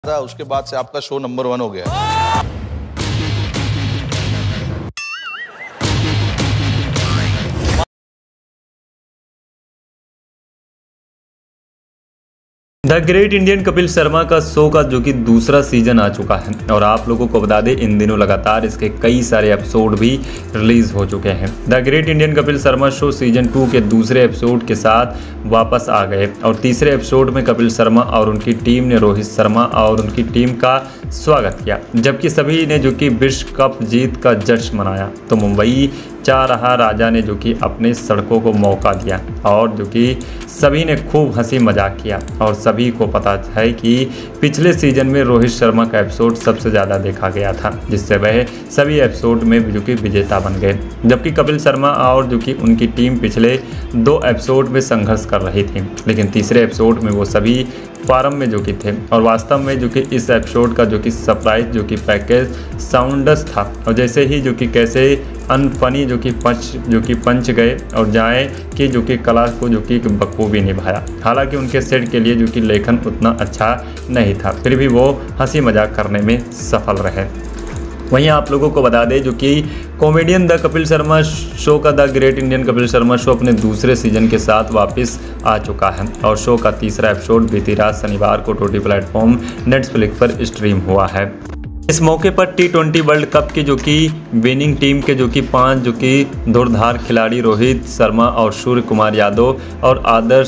था, उसके बाद से आपका शो नंबर 1 हो गया। The great Indian Kapil Sharma का शो का जो कि दूसरा सीजन आ चुका है और आप लोगों को बता दें इन दिनों लगातार इसके कई सारे एपिसोड भी रिलीज हो चुके हैं। The great Indian Kapil Sharma show season 2 के दूसरे एपिसोड के साथ वापस आ गए और तीसरे एपिसोड में कपिल शर्मा और उनकी टीम ने रोहित शर्मा और उनकी टीम का स्वागत किया, जबकि सभी ने जो कि विश्व कप जीत का जश्न मनाया तो मुंबई चाह रहा राजा ने जो कि अपने सड़कों को मौका दिया और जो कि सभी ने खूब हंसी मजाक किया और सभी को पता है कि पिछले सीजन में रोहित शर्मा का एपिसोड सबसे ज़्यादा देखा गया था, जिससे वह सभी एपिसोड में जो कि विजेता बन गए। जबकि कपिल शर्मा और जो कि उनकी टीम पिछले 2 एपिसोड में संघर्ष कर रही थी, लेकिन तीसरे एपिसोड में वो सभी फार्म में जो कि थे और वास्तव में जो कि इस एपिसोड का जो कि सरप्राइज जो कि पैकेज साउंडस था और जैसे ही जो कि कैसे अनफनी जो कि पंच गए और जाए कि जो कि कला को जो कि बखूबी निभाया। हालांकि उनके सेट के लिए जो कि लेखन उतना अच्छा नहीं था, फिर भी वो हंसी मजाक करने में सफल रहे। वहीं आप लोगों को बता दें जो कि comedian the Kapil Sharma show का the great Indian Kapil Sharma show अपने दूसरे सीजन के साथ वापस आ चुका है और शो का तीसरा एपिसोड बीती रात शनिवार को OTT प्लेटफॉर्म नेटफ्लिक्स पर स्ट्रीम हुआ है। इस मौके पर T20 वर्ल्ड कप की जो कि विनिंग टीम के जो कि 5 जो कि धुरंधर खिलाड़ी रोहित शर्मा और सूर्य कुमार यादव और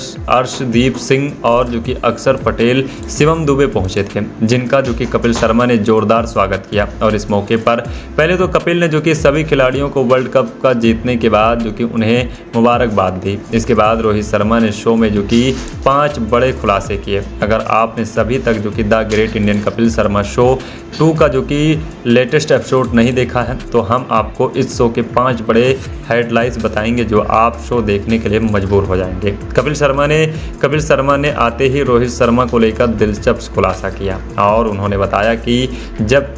अर्शदीप सिंह और जो कि अक्षर पटेल शिवम दुबे पहुंचे थे, जिनका जो कि कपिल शर्मा ने जोरदार स्वागत किया। और इस मौके पर पहले तो कपिल ने जो कि सभी खिलाड़ियों को वर्ल्ड कप का जीतने के बाद जो कि उन्हें मुबारकबाद दी। इसके बाद रोहित शर्मा ने शो में जो कि 5 बड़े खुलासे किए। अगर आपने सभी तक जो कि the great Indian Kapil Sharma show 2 का जो कि लेटेस्ट एपिसोड नहीं देखा है तो हम आपको इस शो के 5 बड़े हेडलाइंस बताएंगे जो आप शो देखने के लिए मजबूर हो जाएंगे। कपिल शर्मा ने आते ही रोहित शर्मा को लेकर दिलचस्प खुलासा किया और उन्होंने बताया कि जब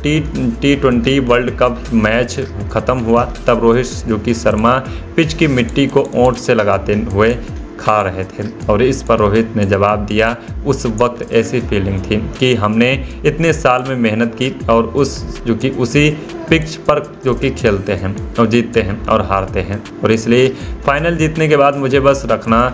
T20 वर्ल्ड कप मैच खत्म हुआ तब रोहित जो कि शर्मा पिच की मिट्टी को ओंठ से लगाते हुए खा रहे थे और इस पर रोहित ने जवाब दिया, उस वक्त ऐसी फीलिंग थी कि हमने इतने साल में मेहनत की और उसी पिच पर जो कि खेलते हैं और जीतते हैं और हारते हैं और इसलिए फाइनल जीतने के बाद मुझे बस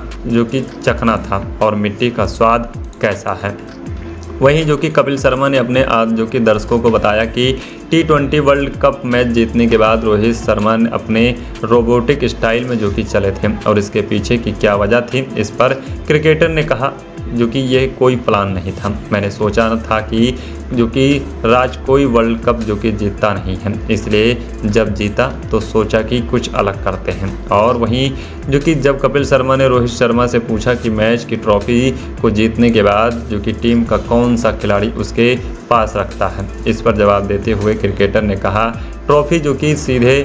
चखना था और मिट्टी का स्वाद कैसा है। वहीं जो कि कपिल शर्मा ने अपने जो कि दर्शकों को बताया कि T20 वर्ल्ड कप मैच जीतने के बाद रोहित शर्मा ने अपने रोबोटिक स्टाइल में जो कि चले थे और इसके पीछे की क्या वजह थी, इस पर क्रिकेटर ने कहा जो कि यह कोई प्लान नहीं था। मैंने सोचा था कि जो कि राज कोई वर्ल्ड कप जो कि जीतता नहीं है, इसलिए जब जीता तो सोचा कि कुछ अलग करते हैं। और वहीं जो कि जब कपिल शर्मा ने रोहित शर्मा से पूछा कि मैच की ट्रॉफी को जीतने के बाद जो कि टीम का कौन सा खिलाड़ी उसके पास रखता है, इस पर जवाब देते हुए क्रिकेटर ने कहा ट्रॉफी जो कि सीधे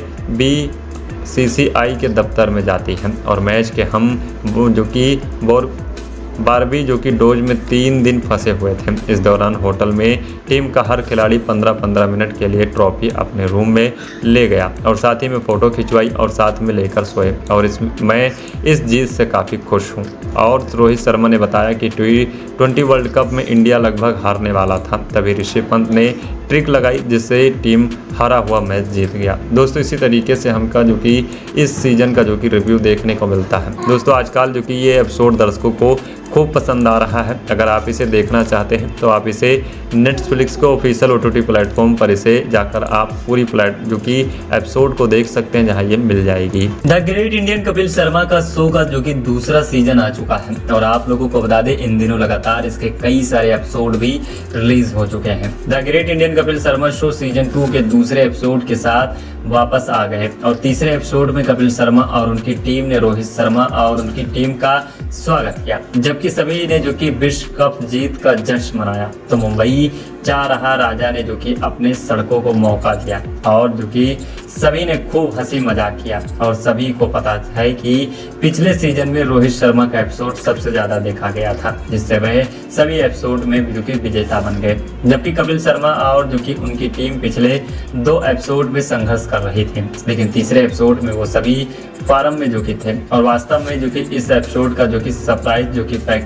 BCCI के दफ्तर में जाती है और मैच के हम जो कि बारहवीं जो कि डोज में 3 दिन फंसे हुए थे। इस दौरान होटल में टीम का हर खिलाड़ी 15-15 मिनट के लिए ट्रॉफी अपने रूम में ले गया और साथ ही में फ़ोटो खिंचवाई और साथ में लेकर सोए और मैं इस जीत से काफ़ी खुश हूँ। और रोहित शर्मा ने बताया कि T20 वर्ल्ड कप में इंडिया लगभग हारने वाला था, तभी ऋषभ पंत ने ट्रिक लगाई जिससे टीम हारा हुआ मैच जीत गया। दोस्तों इसी तरीके से हमका जो कि इस सीज़न का जो कि रिव्यू देखने को मिलता है। दोस्तों आजकल जो कि ये एपिसोड दर्शकों को खूब पसंद आ रहा है। अगर आप इसे देखना चाहते हैं तो आप इसे नेटफ्लिक्स को ऑफिशियल OTT प्लेटफॉर्म पर इसे जाकर आप पूरी जो कि एपिसोड को देख सकते हैं, जहां ये मिल जाएगी। The great Indian Kapil Sharma का शो का जो कि दूसरा सीजन आ चुका है और आप लोगों को बता दें इन दिनों लगातार इसके कई सारे एपिसोड भी रिलीज हो चुके हैं। The great Indian Kapil Sharma show season 2 के दूसरे एपिसोड के साथ वापस आ गए और तीसरे एपिसोड में कपिल शर्मा और उनकी टीम ने रोहित शर्मा और उनकी टीम का स्वागत किया, जबकि सभी ने जो कि विश्व कप जीत का जश्न मनाया तो मुंबई चाह रहा राजा ने जो कि अपने सड़कों को मौका दिया और जो कि सभी ने खूब हंसी मजाक किया और सभी को पता है कि पिछले सीजन में रोहित शर्मा का एपिसोड सबसे ज्यादा देखा गया था, जिससे वह सभी एपिसोड में जो कि विजेता बन गए। जबकि कपिल शर्मा और जो कि उनकी टीम पिछले 2 एपिसोड में संघर्ष कर रही थी, लेकिन तीसरे एपिसोड में वो सभी फार्म में जो कि थे और वास्तव में जो कि इस एपिसोड का जो कि सरप्राइज जो कि पैकेज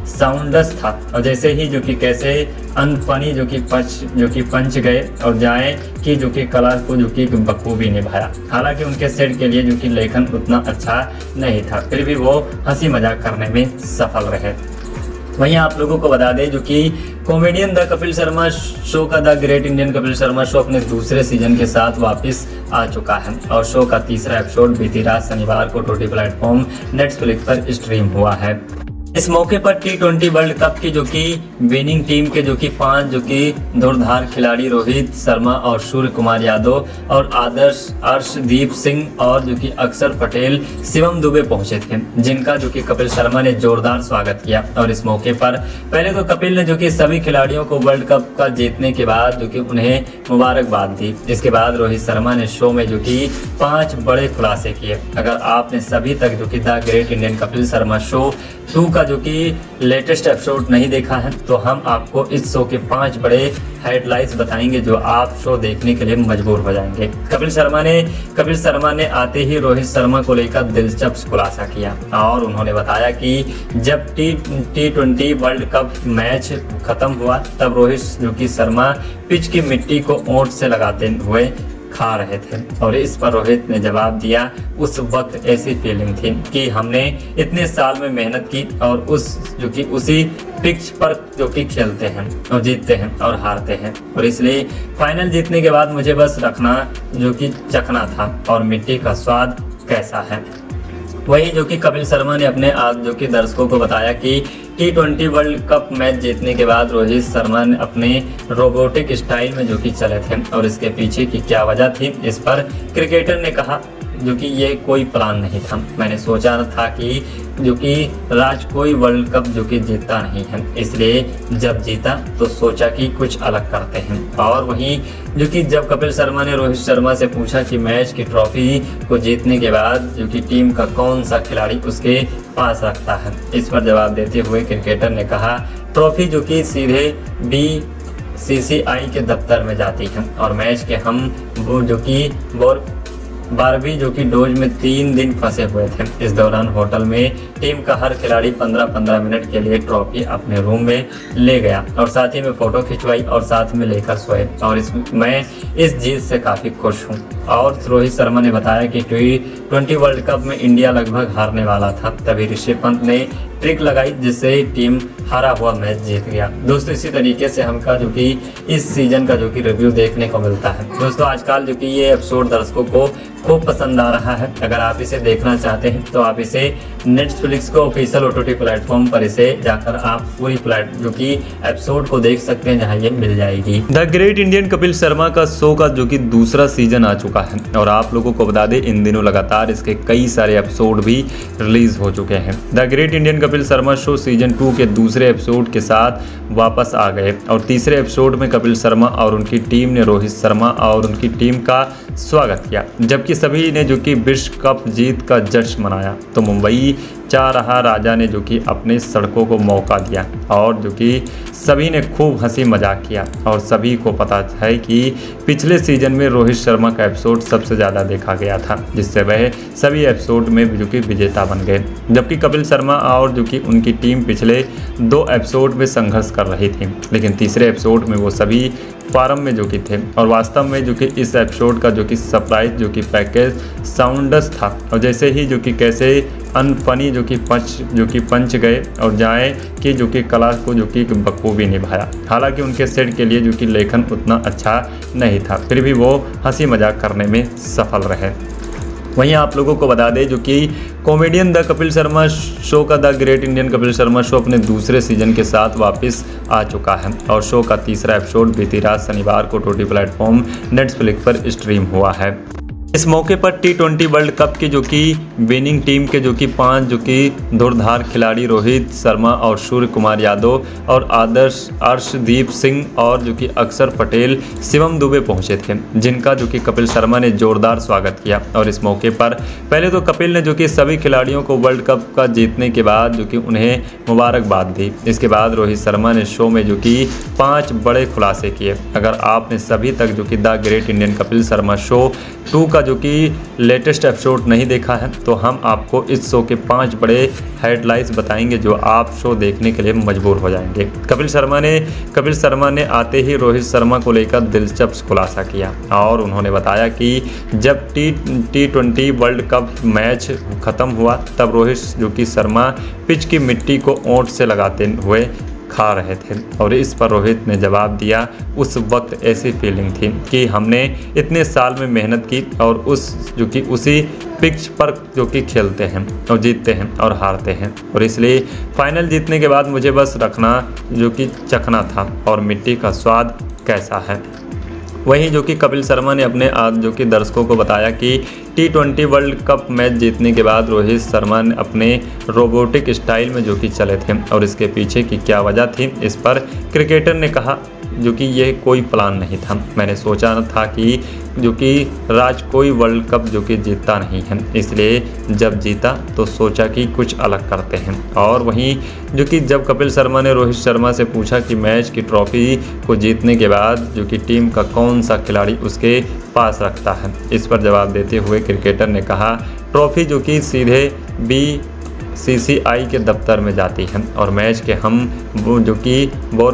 साउंडस था। और जैसे ही जो कि कैसे अनफनी जो कि पंच गए और जाए कि जो कि कला को जो कि बखूबी निभाया। हालांकि उनके सेट के लिए जो कि लेखन उतना अच्छा नहीं था, फिर भी वो हंसी मजाक करने में सफल रहे। वहीं आप लोगों को बता दें जो कि comedian the Kapil Sharma show का the great Indian Kapil Sharma show अपने दूसरे सीजन के साथ वापस आ चुका है और शो का तीसरा एपिसोड बीती रात शनिवार को OTT प्लेटफॉर्म नेटफ्लिक्स पर स्ट्रीम हुआ है। इस मौके पर T20 वर्ल्ड कप की जो कि विनिंग टीम के जो कि 5 जो कि धुरंधर खिलाड़ी रोहित शर्मा और सूर्य कुमार यादव और आदर्श अर्शदीप सिंह और जो कि अक्षर पटेल शिवम दुबे पहुंचे थे, जिनका जो कि कपिल शर्मा ने जोरदार स्वागत किया। और इस मौके पर पहले तो कपिल ने जो कि सभी खिलाड़ियों को वर्ल्ड कप का जीतने के बाद जो कि उन्हें मुबारकबाद दी। इसके बाद रोहित शर्मा ने शो में जो कि 5 बड़े खुलासे किए। अगर आपने सभी तक जो कि the great Indian Kapil Sharma show 2 का जो कि लेटेस्ट एपिसोड नहीं देखा है, तो हम आपको इस शो के 5 बड़े हेडलाइंस बताएंगे जो आप शो देखने के लिए मजबूर हो जाएंगे। कपिल शर्मा ने आते ही रोहित शर्मा को लेकर दिलचस्प खुलासा किया और उन्होंने बताया कि जब T20 वर्ल्ड कप मैच खत्म हुआ तब रोहित जो कि शर्मा पिच की मिट्टी को ओंठ से लगाते हुए खा रहे थे और इस पर रोहित ने जवाब दिया, उस वक्त ऐसी फीलिंग थी कि हमने इतने साल में मेहनत की और उसी पिच पर जो कि खेलते हैं और जीतते हैं और हारते हैं, और इसलिए फाइनल जीतने के बाद मुझे बस रखना जो कि चखना था और मिट्टी का स्वाद कैसा है। वहीं जो कि कपिल शर्मा ने अपने आज जो कि दर्शकों को बताया कि T20 वर्ल्ड कप मैच जीतने के बाद रोहित शर्मा ने अपने रोबोटिक स्टाइल में जो कि चले थे और इसके पीछे की क्या वजह थी, इस पर क्रिकेटर ने कहा जो कि ये कोई प्लान नहीं था। मैंने सोचा था कि जो कि राज कोई वर्ल्ड कप जो कि जीतता नहीं है, इसलिए जब जीता तो सोचा कि कुछ अलग करते हैं। और वहीं जो कि जब कपिल शर्मा ने रोहित शर्मा से पूछा कि मैच की ट्रॉफी को जीतने के बाद जो कि टीम का कौन सा खिलाड़ी उसके पास रखता है, इस पर जवाब देते हुए क्रिकेटर ने कहा ट्रॉफी जो कि सीधे BCCI के दफ्तर में जाती है और मैच के हम वो जो कि 12वीं जो कि डोज में 3 दिन फंसे हुए थे। इस दौरान होटल में टीम का हर खिलाड़ी 15-15 मिनट के लिए ट्रॉफी अपने रूम में ले गया और साथ ही में फोटो खिंचवाई और साथ में लेकर सोए और मैं इस जीत से काफ़ी खुश हूँ। और रोहित शर्मा ने बताया कि T20 वर्ल्ड कप में इंडिया लगभग हारने वाला था, तभी ऋषभ पंत ने ट्रिक लगाई जिससे टीम हारा हुआ मैच जीत गया। दोस्तों इसी तरीके से हमका जो कि इस सीजन का जो कि रिव्यू देखने को मिलता है। दोस्तों आजकल जो कि ये एपिसोड दर्शकों को खूब पसंद आ रहा है। अगर आप इसे देखना चाहते हैं तो आप इसे नेटफ्लिक्स को ऑफिशियल OTT प्लेटफॉर्म पर इसे जाकर आप पूरी जो कि एपिसोड को देख सकते हैं, जहां ये मिल जाएगी। The great Indian Kapil Sharma का शो का जो कि दूसरा सीजन आ चुका है और आप लोगों को बता दें इन दिनों लगातार इसके कई सारे एपिसोड भी रिलीज हो चुके हैं। The great Indian Kapil Sharma show season 2 के दूसरे एपिसोड के साथ वापस आ गए और तीसरे एपिसोड में कपिल शर्मा और उनकी टीम ने रोहित शर्मा और उनकी टीम का स्वागत किया, जबकि सभी ने जो कि विश्व कप जीत का जश्न मनाया तो मुंबई चाह रहा राजा ने जो कि अपने सड़कों को मौका दिया और जो कि सभी ने खूब हंसी मजाक किया। और सभी को पता है कि पिछले सीजन में रोहित शर्मा का एपिसोड सबसे ज़्यादा देखा गया था, जिससे वह सभी एपिसोड में जो कि विजेता बन गए, जबकि कपिल शर्मा और जो कि उनकी टीम पिछले 2 एपिसोड में संघर्ष कर रही थी, लेकिन तीसरे एपिसोड में वो सभी फार्म में जो कि थे। और वास्तव में जो कि इस एपिसोड का जो कि सरप्राइज जो कि पैकेज साउंडस था और जैसे ही जो कि कैसे अनफनी जो कि पंच गए और जाए कि जो कि कला को जो कि बखूबी निभाया। हालांकि उनके सेट के लिए जो कि लेखन उतना अच्छा नहीं था, फिर भी वो हंसी मजाक करने में सफल रहे। वहीं आप लोगों को बता दें जो कि comedian the Kapil Sharma show का the great Indian Kapil Sharma show अपने दूसरे सीजन के साथ वापस आ चुका है और शो का तीसरा एपिसोड बीती रात शनिवार को OTT प्लेटफॉर्म नेटफ्लिक्स पर स्ट्रीम हुआ है। इस मौके पर T20 वर्ल्ड कप की जो कि विनिंग टीम के जो कि 5 जो कि धुरंधर खिलाड़ी रोहित शर्मा और सूर्य कुमार यादव और आदर्श अर्शदीप सिंह और जो कि अक्षर पटेल शिवम दुबे पहुंचे थे, जिनका जो कि कपिल शर्मा ने जोरदार स्वागत किया। और इस मौके पर पहले तो कपिल ने जो कि सभी खिलाड़ियों को वर्ल्ड कप का जीतने के बाद जो कि उन्हें मुबारकबाद दी। इसके बाद रोहित शर्मा ने शो में जो कि 5 बड़े खुलासे किए। अगर आपने सभी तक जो कि the great Indian Kapil Sharma show 2 का जो कि लेटेस्ट एपिसोड नहीं देखा है तो हम आपको इस शो के 5 बड़े हेडलाइंस बताएंगे जो आप शो देखने के लिए मजबूर हो जाएंगे। कपिल शर्मा ने आते ही रोहित शर्मा को लेकर दिलचस्प खुलासा किया और उन्होंने बताया कि जब T20 वर्ल्ड कप मैच ख़त्म हुआ तब रोहित जो कि शर्मा पिच की मिट्टी को ओंठ से लगाते हुए खा रहे थे और इस पर रोहित ने जवाब दिया, उस वक्त ऐसी फीलिंग थी कि हमने इतने साल में मेहनत की और उसी पिच पर जो कि खेलते हैं और जीतते हैं और हारते हैं और इसलिए फाइनल जीतने के बाद मुझे बस रखना जो कि चखना था और मिट्टी का स्वाद कैसा है। वहीं जो कि कपिल शर्मा ने अपने जो कि दर्शकों को बताया कि T20 वर्ल्ड कप मैच जीतने के बाद रोहित शर्मा ने अपने रोबोटिक स्टाइल में जो कि चले थे और इसके पीछे की क्या वजह थी, इस पर क्रिकेटर ने कहा जो कि यह कोई प्लान नहीं था। मैंने सोचा था कि जो कि राज कोई वर्ल्ड कप जो कि जीतता नहीं है, इसलिए जब जीता तो सोचा कि कुछ अलग करते हैं। और वहीं जो कि जब कपिल शर्मा ने रोहित शर्मा से पूछा कि मैच की ट्रॉफी को जीतने के बाद जो कि टीम का कौन सा खिलाड़ी उसके पास रखता है, इस पर जवाब देते हुए क्रिकेटर ने कहा ट्रॉफी जो कि सीधे BCCI के दफ्तर में जाती है और मैच के हम जो कि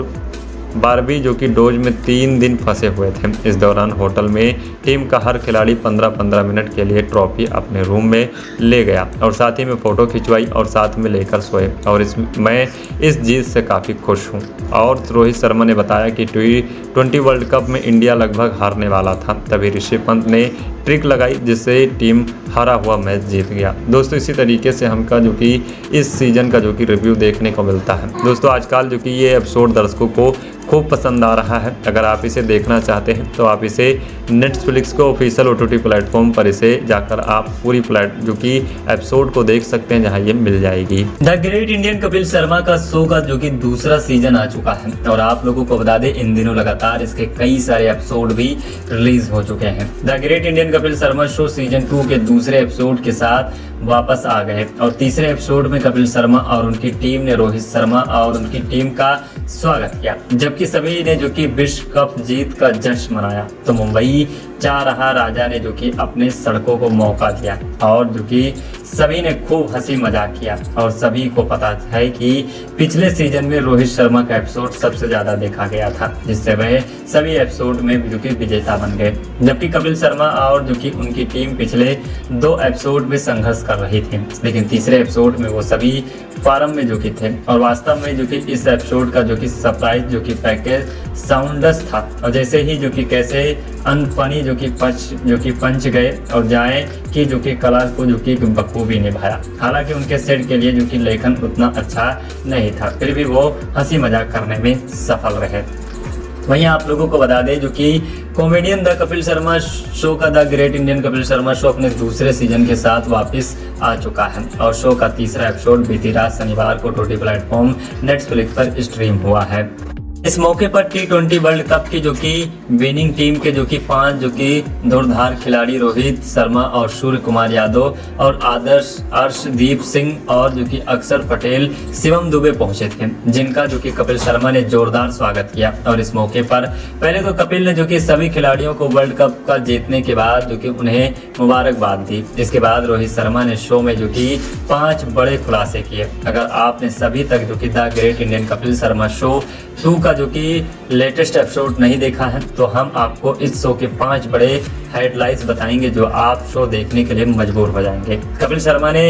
बारबी जो कि डोज में 3 दिन फंसे हुए थे। इस दौरान होटल में टीम का हर खिलाड़ी 15-15 मिनट के लिए ट्रॉफी अपने रूम में ले गया और साथ ही में फ़ोटो खिंचवाई और साथ में लेकर सोए और मैं इस जीत से काफ़ी खुश हूं। और रोहित शर्मा ने बताया कि T20 वर्ल्ड कप में इंडिया लगभग हारने वाला था, तभी ऋषभ पंत ने ट्रिक लगाई जिससे टीम हारा हुआ मैच जीत गया। दोस्तों इसी तरीके से हमका जो कि इस सीज़न का जो कि रिव्यू देखने को मिलता है। दोस्तों आजकल जो कि ये एपिसोड दर्शकों को खूब पसंद आ रहा है। अगर आप इसे देखना चाहते हैं तो आप इसे नेटफ्लिक्स को ऑफिशियल OTT प्लेटफॉर्म पर इसे जाकर आप पूरी जो कि एपिसोड को देख सकते हैं जहां ये मिल जाएगी। The great Indian Kapil Sharma का शो का जो कि दूसरा सीजन आ चुका है और आप लोगों को बता दें इन दिनों लगातार इसके कई सारे एपिसोड भी रिलीज हो चुके हैं। The great Indian Kapil Sharma show season 2 के दूसरे एपिसोड के साथ वापस आ गए और तीसरे एपिसोड में कपिल शर्मा और उनकी टीम ने रोहित शर्मा और उनकी टीम का स्वागत किया, जबकि सभी ने जो कि विश्व कप जीत का जश्न मनाया तो मुंबई जा रहा राजा ने जो कि अपने सड़कों को मौका दिया और जो कि सभी ने खूब हंसी मजाक किया और सभी को पता है कि पिछले सीजन में रोहित शर्मा का एपिसोड सबसे ज्यादा देखा गया था, जिससे वह सभी एपिसोड में जो कि विजेता बन गए, जबकि कपिल शर्मा और जो कि उनकी टीम पिछले 2 एपिसोड में संघर्ष कर रही थी, लेकिन तीसरे एपिसोड में वो सभी फार्म में जो कि थे और वास्तव में जो कि इस एपिसोड का जो कि सरप्राइज जो कि पैकेज साउंडलेस था और जैसे ही जो कि कैसे अनफनी जो कि पंच गए और जाए कि जो कि कला को जो कि बखूबी निभाया। हालांकि उनके सेट के लिए जो कि लेखन उतना अच्छा नहीं था, फिर भी वो हंसी मजाक करने में सफल रहे। वहीं आप लोगों को बता दें जो कि comedian the Kapil Sharma show का the great Indian Kapil Sharma show अपने दूसरे सीजन के साथ वापस आ चुका है और शो का तीसरा एपिसोड बीती रात शनिवार को OTT प्लेटफॉर्म नेटफ्लिक्स पर स्ट्रीम हुआ है। इस मौके पर T20 वर्ल्ड कप की जो कि विनिंग टीम के जो कि 5 जो कि धुरंधर खिलाड़ी रोहित शर्मा और सूर्य कुमार यादव और आदर्श अर्शदीप सिंह और जो कि अक्षर पटेल शिवम दुबे पहुंचे थे, जिनका जो कि कपिल शर्मा ने जोरदार स्वागत किया। और इस मौके पर पहले तो कपिल ने जो कि सभी खिलाड़ियों को वर्ल्ड कप का जीतने के बाद जो कि उन्हें मुबारकबाद दी। इसके बाद रोहित शर्मा ने शो में जो कि 5 बड़े खुलासे किए। अगर आपने सभी तक जो कि the great Indian Kapil Sharma show 2 का जो कि लेटेस्ट एपिसोड नहीं देखा है तो हम आपको इस शो के 5 बड़े हेडलाइंस बताएंगे जो आप शो देखने के लिए मजबूर हो जाएंगे। कपिल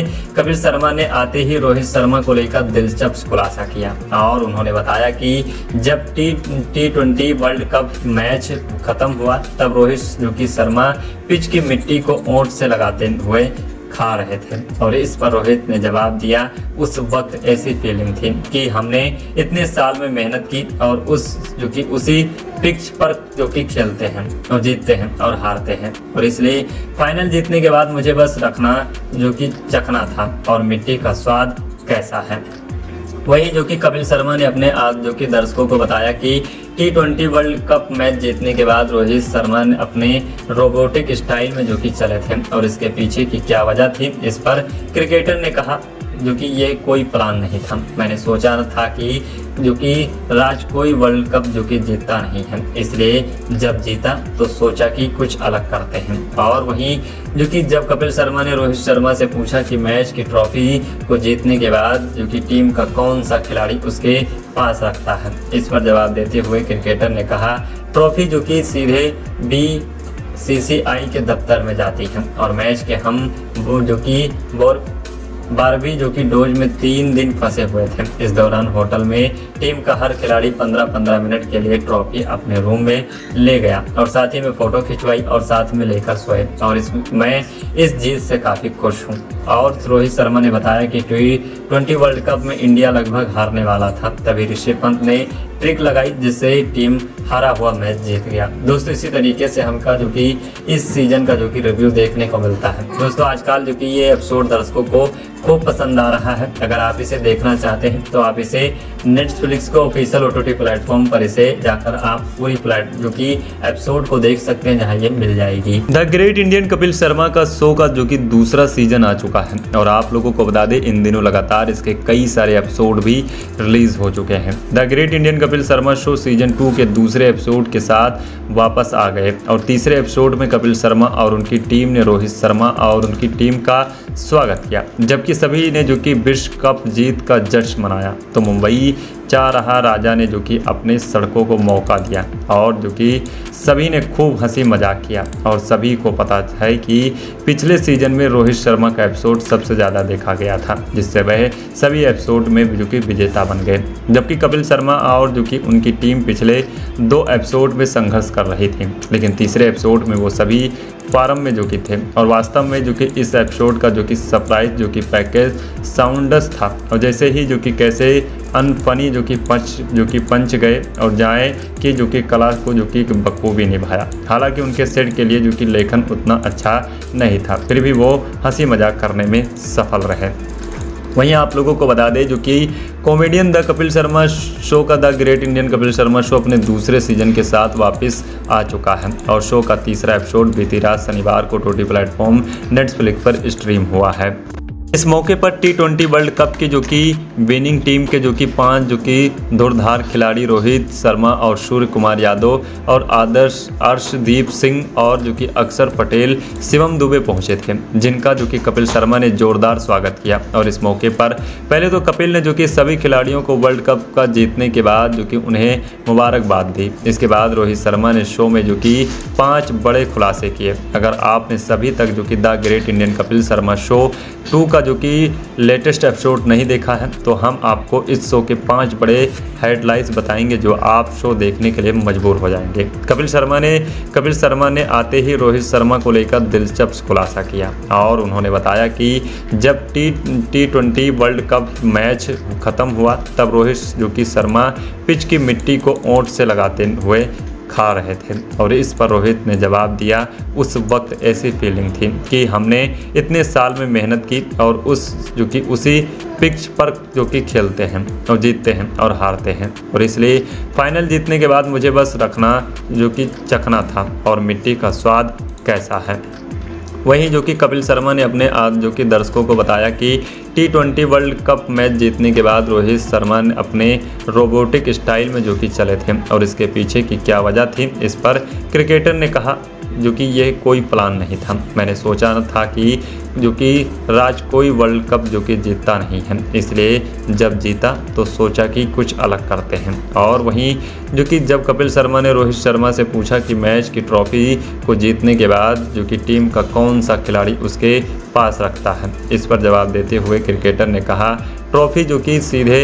शर्मा ने आते ही रोहित शर्मा को लेकर दिलचस्प खुलासा किया और उन्होंने बताया कि जब T20 वर्ल्ड कप मैच खत्म हुआ तब रोहित जो कि शर्मा पिच की मिट्टी को ओंठ से लगाते हुए खा रहे थे और इस पर रोहित ने जवाब दिया, उस वक्त ऐसी फीलिंग थी कि हमने इतने साल में मेहनत की और उसी पिच पर जो कि खेलते हैं और जीतते हैं और हारते हैं और इसलिए फाइनल जीतने के बाद मुझे बस रखना जो कि चखना था और मिट्टी का स्वाद कैसा है। वहीं जो कि कपिल शर्मा ने अपने जो कि दर्शकों को बताया कि T20 वर्ल्ड कप मैच जीतने के बाद रोहित शर्मा ने अपने रोबोटिक स्टाइल में जो कि चले थे और इसके पीछे की क्या वजह थी, इस पर क्रिकेटर ने कहा जो कि ये कोई प्लान नहीं था। मैंने सोचा था कि जो कि राज कोई वर्ल्ड कप जो कि जीतता नहीं है, इसलिए जब जीता तो सोचा कि कुछ अलग करते हैं। और वहीं जो कि जब कपिल शर्मा ने रोहित शर्मा से पूछा कि मैच की ट्रॉफी को जीतने के बाद जो कि टीम का कौन सा खिलाड़ी उसके पास रखता है, इस पर जवाब देते हुए क्रिकेटर ने कहा ट्रॉफी जो कि सीधे BCCI के दफ्तर में जाती है और मैच के हम वो जो कि 12वीं जो कि डोज में 3 दिन फंसे हुए थे। इस दौरान होटल में टीम का हर खिलाड़ी 15-15 मिनट के लिए ट्रॉफी अपने रूम में ले गया और साथ ही में फ़ोटो खिंचवाई और साथ में लेकर सोए और मैं इस जीत से काफ़ी खुश हूँ। और रोहित शर्मा ने बताया कि T20 वर्ल्ड कप में इंडिया लगभग हारने वाला था, तभी ऋषभ पंत ने ट्रिक लगाई जिससे टीम हारा हुआ मैच जीत गया। दोस्तों इसी तरीके से हमका जो कि इस सीजन का जो कि रिव्यू देखने को मिलता है। दोस्तों आजकल जो कि ये एपिसोड दर्शकों को खूब पसंद आ रहा है। अगर आप इसे देखना चाहते हैं तो आप इसे नेटफ्लिक्स को ऑफिशियल OTT प्लेटफॉर्म पर इसे जाकर आप पूरी जो कि एपिसोड को देख सकते हैं, जहां ये मिल जाएगी। The great Indian Kapil Sharma का शो का जो कि दूसरा सीजन आ चुका है और आप लोगों को बता दें इन दिनों लगातार इसके कई सारे एपिसोड भी रिलीज हो चुके हैं। The great Indian Kapil Sharma show season 2 के दूसरे एपिसोड के साथ वापस आ गए और तीसरे एपिसोड में कपिल शर्मा और उनकी टीम ने रोहित शर्मा और उनकी टीम का स्वागत किया, जबकि सभी ने जो कि विश्व कप जीत का जश्न मनाया तो मुंबई चाह रहा राजा ने जो कि अपने सड़कों को मौका दिया और जो कि सभी ने खूब हंसी मजाक किया। और सभी को पता है कि पिछले सीजन में रोहित शर्मा का एपिसोड सबसे ज़्यादा देखा गया था, जिससे वह सभी एपिसोड में जो कि विजेता बन गए, जबकि कपिल शर्मा और जो कि उनकी टीम पिछले 2 एपिसोड में संघर्ष कर रही थी, लेकिन तीसरे एपिसोड में वो सभी फार्म में जो कि थे। और वास्तव में जो कि इस एपिसोड का जो कि सरप्राइज जो कि पैकेज साउंडस था और जैसे ही जो कि कैसे अनफनी जो कि पंच गए और जाए कि जो कि कला को जो कि बखूबी निभाया। हालांकि उनके सेट के लिए जो कि लेखन उतना अच्छा नहीं था, फिर भी वो हंसी मजाक करने में सफल रहे। वहीं आप लोगों को बता दें जो कि comedian the Kapil Sharma show का the great Indian Kapil Sharma show अपने दूसरे सीजन के साथ वापस आ चुका है और शो का तीसरा एपिसोड बीती रात शनिवार को OTT प्लेटफॉर्म नेटफ्लिक्स पर स्ट्रीम हुआ है। इस मौके पर T20 वर्ल्ड कप की जो कि विनिंग टीम के जो कि 5 जो कि धुरंधर खिलाड़ी रोहित शर्मा और सूर्य कुमार यादव और अर्शदीप सिंह और जो कि अक्षर पटेल, शिवम दुबे पहुंचे थे, जिनका जो कि कपिल शर्मा ने जोरदार स्वागत किया। और इस मौके पर पहले तो कपिल ने जो कि सभी खिलाड़ियों को वर्ल्ड कप का जीतने के बाद जो कि उन्हें मुबारकबाद दी। इसके बाद रोहित शर्मा ने शो में जो कि 5 बड़े खुलासे किए। अगर आपने सभी तक जो कि the great Indian Kapil Sharma show 2 का जो कि लेटेस्ट एपिसोड नहीं देखा है तो हम आपको इस शो के 5 बड़े हेडलाइंस बताएंगे जो आप शो देखने के लिए मजबूर हो जाएंगे। कपिल शर्मा ने आते ही रोहित शर्मा को लेकर दिलचस्प खुलासा किया और उन्होंने बताया कि जब T20 वर्ल्ड कप मैच खत्म हुआ तब रोहित जो कि शर्मा पिच की मिट्टी को ओंठ से लगाते हुए खा रहे थे और इस पर रोहित ने जवाब दिया, उस वक्त ऐसी फीलिंग थी कि हमने इतने साल में मेहनत की और उसी पिच पर जो कि खेलते हैं और जीतते हैं और हारते हैं और इसलिए फाइनल जीतने के बाद मुझे बस चखना था और मिट्टी का स्वाद कैसा है। वहीं जो कि कपिल शर्मा ने अपने जो कि दर्शकों को बताया कि T20 वर्ल्ड कप मैच जीतने के बाद रोहित शर्मा ने अपने रोबोटिक स्टाइल में जो कि चले थे और इसके पीछे की क्या वजह थी, इस पर क्रिकेटर ने कहा जो कि यह कोई प्लान नहीं था। मैंने सोचा था कि जो कि राज कोई वर्ल्ड कप जो कि जीतता नहीं है, इसलिए जब जीता तो सोचा कि कुछ अलग करते हैं। और वहीं जो कि जब कपिल शर्मा ने रोहित शर्मा से पूछा कि मैच की ट्रॉफी को जीतने के बाद जो कि टीम का कौन सा खिलाड़ी उसके पास रखता है, इस पर जवाब देते हुए क्रिकेटर ने कहा ट्रॉफी जो कि सीधे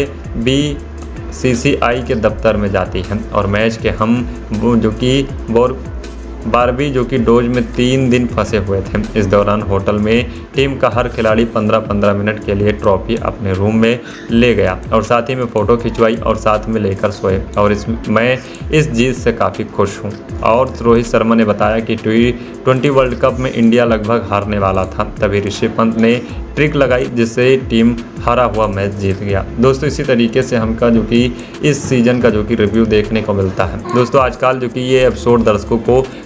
BCCI के दफ्तर में जाती है और मैच के हम जो कि 12वीं जो कि डोज में 3 दिन फंसे हुए थे। इस दौरान होटल में टीम का हर खिलाड़ी 15-15 मिनट के लिए ट्रॉफी अपने रूम में ले गया और साथ ही में फ़ोटो खिंचवाई और साथ में लेकर सोए और मैं इस जीत से काफ़ी खुश हूँ। और रोहित शर्मा ने बताया कि T20 वर्ल्ड कप में इंडिया लगभग हारने वाला था, तभी ऋषभ पंत ने ट्रिक लगाई जिससे टीम हारा हुआ मैच जीत गया। दोस्तों इसी तरीके से हमका जो कि इस सीज़न का जो कि रिव्यू देखने को मिलता है। दोस्तों आजकल जो कि ये एपिसोड दर्शकों को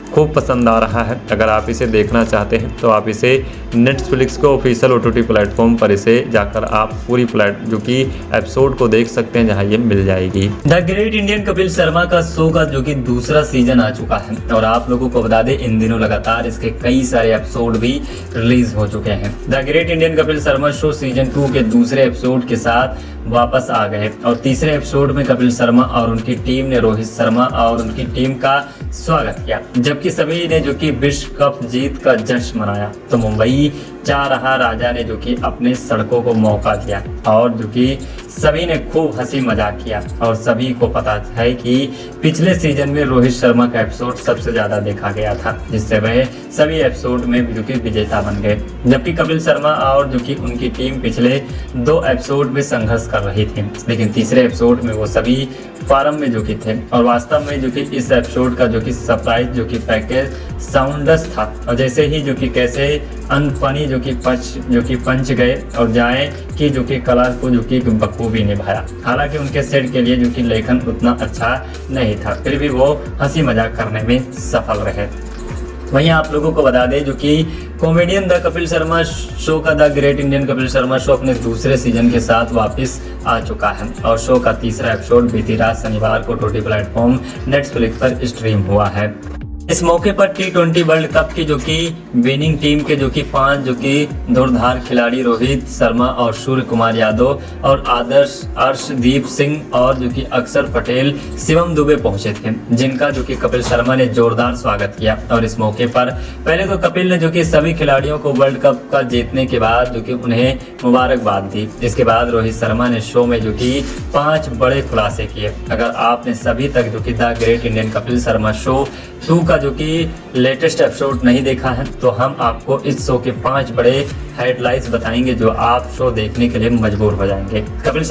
खूब पसंद आ रहा है। अगर आप इसे देखना चाहते हैं तो आप इसे नेटफ्लिक्स को ऑफिशियल OTT प्लेटफॉर्म पर इसे जाकर आप पूरी जो कि एपिसोड को देख सकते हैं, जहां ये मिल जाएगी। The great Indian Kapil Sharma का शो का जो कि दूसरा सीजन आ चुका है और आप लोगों को बता दें इन दिनों लगातार इसके कई सारे एपिसोड भी रिलीज हो चुके हैं। The great Indian Kapil Sharma show season 2 के दूसरे एपिसोड के साथ वापस आ गए और तीसरे एपिसोड में कपिल शर्मा और उनकी टीम ने रोहित शर्मा और उनकी टीम का स्वागत किया, जबकि सभी ने जो कि विश्व कप जीत का जश्न मनाया तो मुंबई जा रहा राजा ने जो कि अपने सड़कों को मौका दिया और जो कि सभी ने खूब हंसी मजाक किया और सभी को पता है कि पिछले सीजन में रोहित शर्मा का एपिसोड सबसे ज्यादा देखा गया था, जिससे वह सभी एपिसोड में जो कि विजेता बन गए, जबकि कपिल शर्मा और जो कि उनकी टीम पिछले 2 एपिसोड में संघर्ष कर रही थी, लेकिन तीसरे एपिसोड में वो सभी फार्म में जो कि थे और वास्तव में जो कि इस एपिसोड का जो कि सरप्राइज जो कि पैकेज साउंडस था और जैसे ही जो कि कैसे अनफनी जो कि पंच गए और जाए कि जो कि कला को जो कि बखूबी निभाया। हालांकि उनके सेट के लिए जो कि लेखन उतना अच्छा नहीं था, फिर भी वो हंसी मजाक करने में सफल रहे। वहीं आप लोगों को बता दें जो कि comedian the Kapil Sharma show का the great Indian Kapil Sharma show अपने दूसरे सीजन के साथ वापस आ चुका है और शो का तीसरा एपिसोड बीती रात शनिवार को OTT प्लेटफॉर्म नेटफ्लिक्स पर स्ट्रीम हुआ है। इस मौके पर T20 वर्ल्ड कप की जो कि विनिंग टीम के जो कि 5 जो कि धुरंधर खिलाड़ी रोहित शर्मा और सूर्य कुमार यादव और आदर्श अर्शदीप सिंह और जो कि अक्षर पटेल शिवम दुबे पहुंचे थे, जिनका जो कि कपिल शर्मा ने जोरदार स्वागत किया। और इस मौके पर पहले तो कपिल ने जो कि सभी खिलाड़ियों को वर्ल्ड कप का जीतने के बाद जो कि उन्हें मुबारकबाद दी। इसके बाद रोहित शर्मा ने शो में जो कि 5 बड़े खुलासे किए। अगर आपने सभी तक जो कि the great Indian Kapil Sharma show 2 का जो कि लेटेस्ट एपिसोड नहीं देखा है तो हम आपको इस शो के 5 बड़े हेडलाइंस बताएंगे जो आप शो देखने के लिए मजबूर हो जाएंगे। कपिल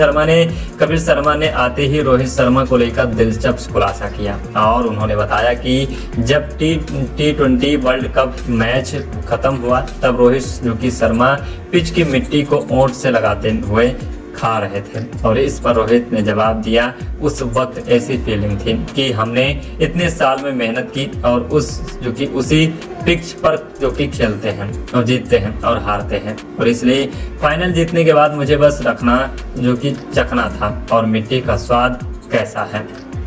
शर्मा ने आते ही रोहित शर्मा को लेकर दिलचस्प खुलासा किया और उन्होंने बताया कि जब T20 वर्ल्ड कप मैच खत्म हुआ तब रोहित जो कि शर्मा पिच की मिट्टी को ओंठ से लगाते हुए खा रहे थे और इस पर रोहित ने जवाब दिया, उस वक्त ऐसी फीलिंग थी कि हमने इतने साल में मेहनत की और उसी पिच पर जो कि खेलते हैं और जीतते हैं और हारते हैं और इसलिए फाइनल जीतने के बाद मुझे बस रखना जो कि चखना था और मिट्टी का स्वाद कैसा है।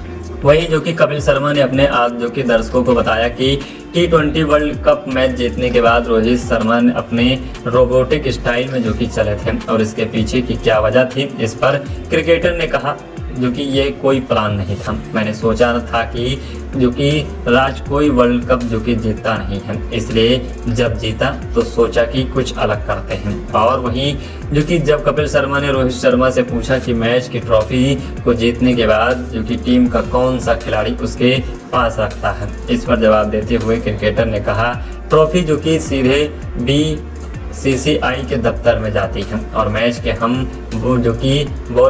वही जो कि कपिल शर्मा ने अपने जो कि दर्शकों को बताया कि T20 वर्ल्ड कप मैच जीतने के बाद रोहित शर्मा ने अपने रोबोटिक स्टाइल में जो कि चले थे और इसके पीछे की क्या वजह थी, इस पर क्रिकेटर ने कहा जो कि ये कोई प्लान नहीं था, मैंने सोचा था कि जो कि राज कोई वर्ल्ड कप जो कि जीतता नहीं है, इसलिए जब जीता तो सोचा कि कुछ अलग करते हैं। और वहीं जो कि जब कपिल शर्मा ने रोहित शर्मा से पूछा कि मैच की ट्रॉफी को जीतने के बाद जो कि टीम का कौन सा खिलाड़ी उसके पास रखता है, इस पर जवाब देते हुए क्रिकेटर ने कहा ट्रॉफी जो कि सीधे BCCI के दफ्तर में जाती है और मैच के हम वो जो कि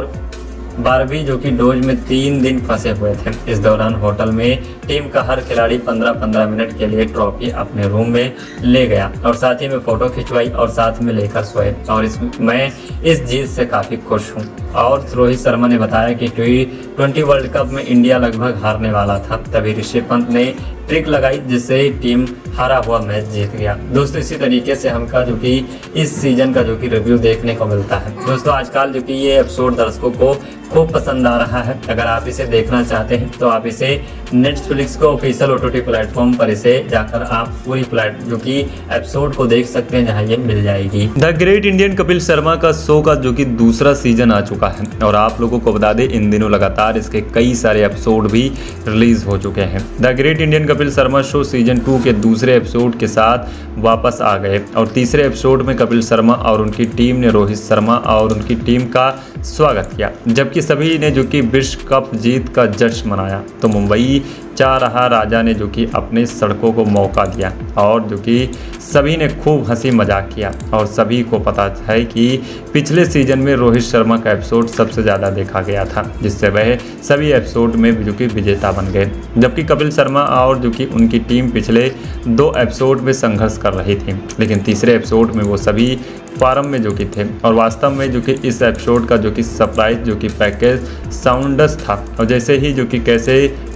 12वीं जो कि डोज में 3 दिन फंसे हुए थे। इस दौरान होटल में टीम का हर खिलाड़ी 15-15 मिनट के लिए ट्रॉफी अपने रूम में ले गया और साथ ही में फोटो खिंचवाई और साथ में लेकर सोए और मैं इस जीत से काफ़ी खुश हूँ। और रोहित शर्मा ने बताया कि T20 वर्ल्ड कप में इंडिया लगभग हारने वाला था, तभी ऋषभ पंत ने ट्रिक लगाई जिससे टीम हारा हुआ मैच जीत गया। दोस्तों इसी तरीके से हमका जो कि इस सीजन का जो कि रिव्यू देखने को मिलता है। दोस्तों आजकल जो कि ये एपिसोड दर्शकों को खूब पसंद आ रहा है। अगर आप इसे देखना चाहते हैं तो आप इसे नेटफ्लिक्स को ऑफिशियल OTT प्लेटफॉर्म पर इसे जाकर आप पूरी जो कि एपिसोड को देख सकते हैं, जहां ये मिल जाएगी। The great Indian Kapil Sharma का शो का जो कि दूसरा सीजन आ चुका है और आप लोगों को बता दें इन दिनों लगातार इसके कई सारे एपिसोड भी रिलीज हो चुके हैं। The great Indian Kapil Sharma show season 2 के दूसरे एपिसोड के साथ वापस आ गए और तीसरे एपिसोड में कपिल शर्मा और उनकी टीम ने रोहित शर्मा और उनकी टीम का स्वागत किया, जबकि सभी ने जो कि विश्व कप जीत का जश्न मनाया तो मुंबई जा रहा राजा ने जो कि अपने सड़कों को मौका दिया और जो कि सभी ने खूब हंसी मजाक किया और सभी को पता है कि पिछले सीजन में रोहित शर्मा का एपिसोड सबसे ज़्यादा देखा गया था, जिससे वह सभी एपिसोड में जो कि विजेता बन गए, जबकि कपिल शर्मा और जो कि उनकी टीम पिछले 2 एपिसोड में संघर्ष कर रही थी, लेकिन तीसरे एपिसोड में वो सभी फार्म में जो कि थे और वास्तव में जो कि इस एपिसोड का जो कि सरप्राइज जो कि पैकेज साउंडस था और जैसे ही जो कि कैसे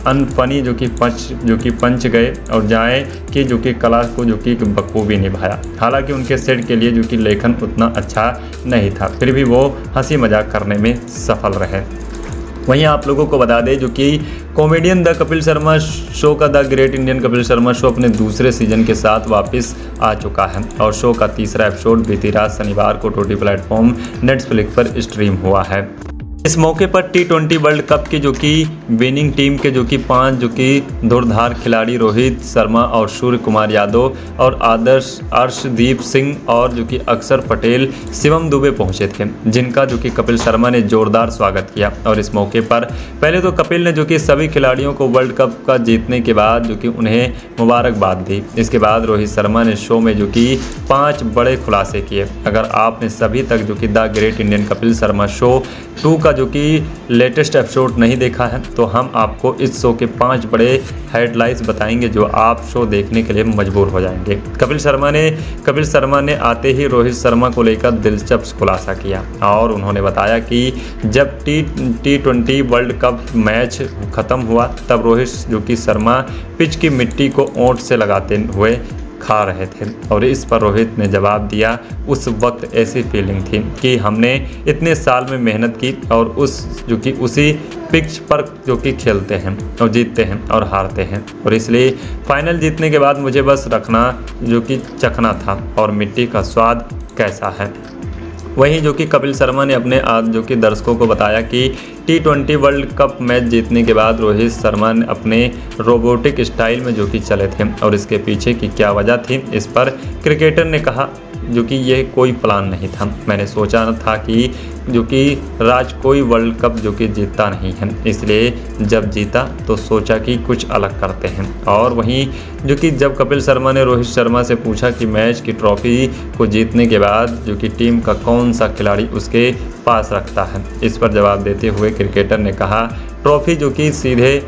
अनफनी जो कि पंच गए और जाएं कि जो कि कला को जो कि बखूबी निभाया। हालांकि उनके सेट के लिए जो कि लेखन उतना अच्छा नहीं था, फिर भी वो हंसी मजाक करने में सफल रहे। वहीं आप लोगों को बता दें जो कि comedian the Kapil Sharma show का the great Indian Kapil Sharma show अपने दूसरे सीजन के साथ वापस आ चुका है और शो का तीसरा एपिसोड बीती रात शनिवार को OTT प्लेटफॉर्म नेटफ्लिक्स पर स्ट्रीम हुआ है। इस मौके पर T20 वर्ल्ड कप की जो कि विनिंग टीम के जो कि 5 जो कि धुरंधर खिलाड़ी रोहित शर्मा और सूर्य कुमार यादव और अर्शदीप सिंह और जो कि अक्षर पटेल, शिवम दुबे पहुंचे थे, जिनका जो कि कपिल शर्मा ने जोरदार स्वागत किया। और इस मौके पर पहले तो कपिल ने जो कि सभी खिलाड़ियों को वर्ल्ड कप का जीतने के बाद जो कि उन्हें मुबारकबाद दी। इसके बाद रोहित शर्मा ने शो में जो कि 5 बड़े खुलासे किए। अगर आपने सभी तक जो कि the great Indian Kapil Sharma show 2 का जो कि लेटेस्ट एपिसोड नहीं देखा है तो हम आपको इस शो के 5 बड़े हेडलाइंस बताएंगे जो आप शो देखने के लिए मजबूर हो जाएंगे। कपिल शर्मा ने आते ही रोहित शर्मा को लेकर दिलचस्प खुलासा किया और उन्होंने बताया कि जब T20 वर्ल्ड कप मैच खत्म हुआ तब रोहित जो कि शर्मा पिच की मिट्टी को ओंठ से लगाते हुए खा रहे थे और इस पर रोहित ने जवाब दिया, उस वक्त ऐसी फीलिंग थी कि हमने इतने साल में मेहनत की और उसी पिच पर जो कि खेलते हैं और जीतते हैं और हारते हैं और इसलिए फाइनल जीतने के बाद मुझे बस चखना था और मिट्टी का स्वाद कैसा है। वहीं जो कि कपिल शर्मा ने अपने जो कि दर्शकों को बताया कि T20 वर्ल्ड कप मैच जीतने के बाद रोहित शर्मा ने अपने रोबोटिक स्टाइल में जो कि चले थे और इसके पीछे की क्या वजह थी, इस पर क्रिकेटर ने कहा जो कि यह कोई प्लान नहीं था। मैंने सोचा था कि जो कि राज कोई वर्ल्ड कप जो कि जीतता नहीं है, इसलिए जब जीता तो सोचा कि कुछ अलग करते हैं। और वहीं जो कि जब कपिल शर्मा ने रोहित शर्मा से पूछा कि मैच की ट्रॉफी को जीतने के बाद जो कि टीम का कौन सा खिलाड़ी उसके पास रखता है, इस पर जवाब देते हुए क्रिकेटर ने कहा ट्रॉफी जो कि सीधे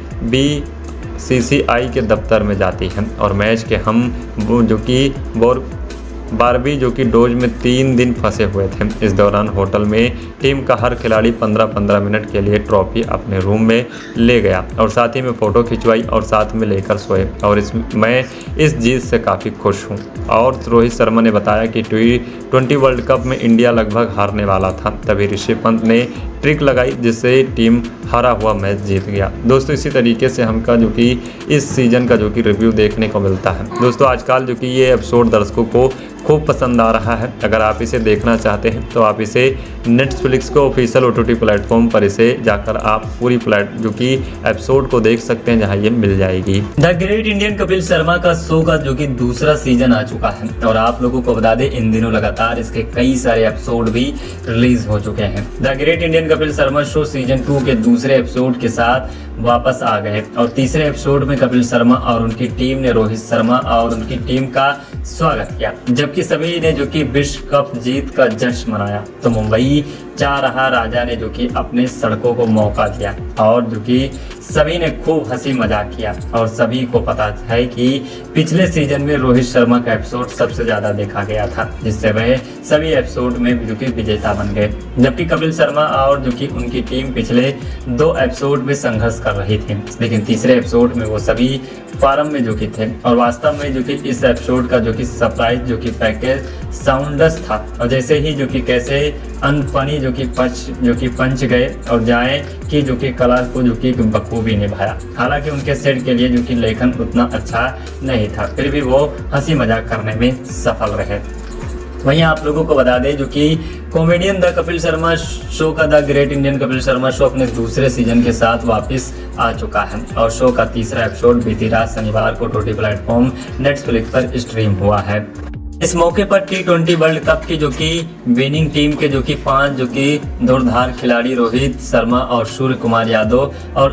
BCCI के दफ्तर में जाती है और मैच के हम जो कि बारबी जो कि डोज में 3 दिन फंसे हुए थे। इस दौरान होटल में टीम का हर खिलाड़ी 15-15 मिनट के लिए ट्रॉफी अपने रूम में ले गया और साथ ही में फ़ोटो खिंचवाई और साथ में लेकर सोए और मैं इस जीत से काफ़ी खुश हूँ। और रोहित शर्मा ने बताया कि T20 वर्ल्ड कप में इंडिया लगभग हारने वाला था, तभी ऋषभ पंत ने ट्रिक लगाई जिससे टीम हारा हुआ मैच जीत गया। दोस्तों इसी तरीके से हमका जो कि इस सीज़न का जो कि रिव्यू देखने को मिलता है। दोस्तों आजकल जो कि ये एपिसोड दर्शकों को खूब पसंद आ रहा है। अगर आप इसे देखना चाहते हैं तो आप इसे नेटफ्लिक्स को ऑफिशियल OTT प्लेटफॉर्म पर इसे जाकर आप पूरी जो कि एपिसोड को देख सकते हैं जहां ये मिल जाएगी। The great Indian Kapil Sharma का शो का जो कि दूसरा सीजन आ चुका है और आप लोगों को बता दें इन दिनों लगातार इसके कई सारे एपिसोड भी रिलीज हो चुके हैं। The great Indian Kapil Sharma show season 2 के दूसरे एपिसोड के साथ वापस आ गए और तीसरे एपिसोड में कपिल शर्मा और उनकी टीम ने रोहित शर्मा और उनकी टीम का स्वागत किया, जबकि सभी ने जो कि विश्व कप जीत का जश्न मनाया तो मुंबई जा रहा राजा ने जो कि अपने सड़कों को मौका दिया और जो कि सभी ने खूब हंसी मजाक किया और सभी को पता है कि पिछले सीजन में रोहित शर्मा का एपिसोड सबसे ज्यादा देखा गया था, जिससे वह सभी एपिसोड में जो कि विजेता बन गए, जबकि कपिल शर्मा और जो कि उनकी टीम पिछले 2 एपिसोड में संघर्ष कर रही थी, लेकिन तीसरे एपिसोड में वो सभी फार्म में जो कि थे और वास्तव में जो कि इस एपिसोड का जो कि सरप्राइज जो कि पैकेज साउंडस था और जैसे ही जो कि कैसे अनफनी जो कि पंच गए और जाएं कि जो कि कला को जो कि बखूबी निभाया। हालांकि उनके सेट के लिए जो कि लेखन उतना अच्छा नहीं था, फिर भी वो हंसी मजाक करने में सफल रहे। वहीं आप लोगों को बता दें जो कि comedian the Kapil Sharma show का the great Indian Kapil Sharma show अपने दूसरे सीजन के साथ वापस आ चुका है और शो का तीसरा एपिसोड बीती रात शनिवार को OTT प्लेटफॉर्म नेटफ्लिक्स पर स्ट्रीम हुआ है। इस मौके पर T20 वर्ल्ड कप की जो कि विनिंग टीम के जो कि 5 जो कि धुरंधर खिलाड़ी रोहित शर्मा और सूर्य कुमार यादव और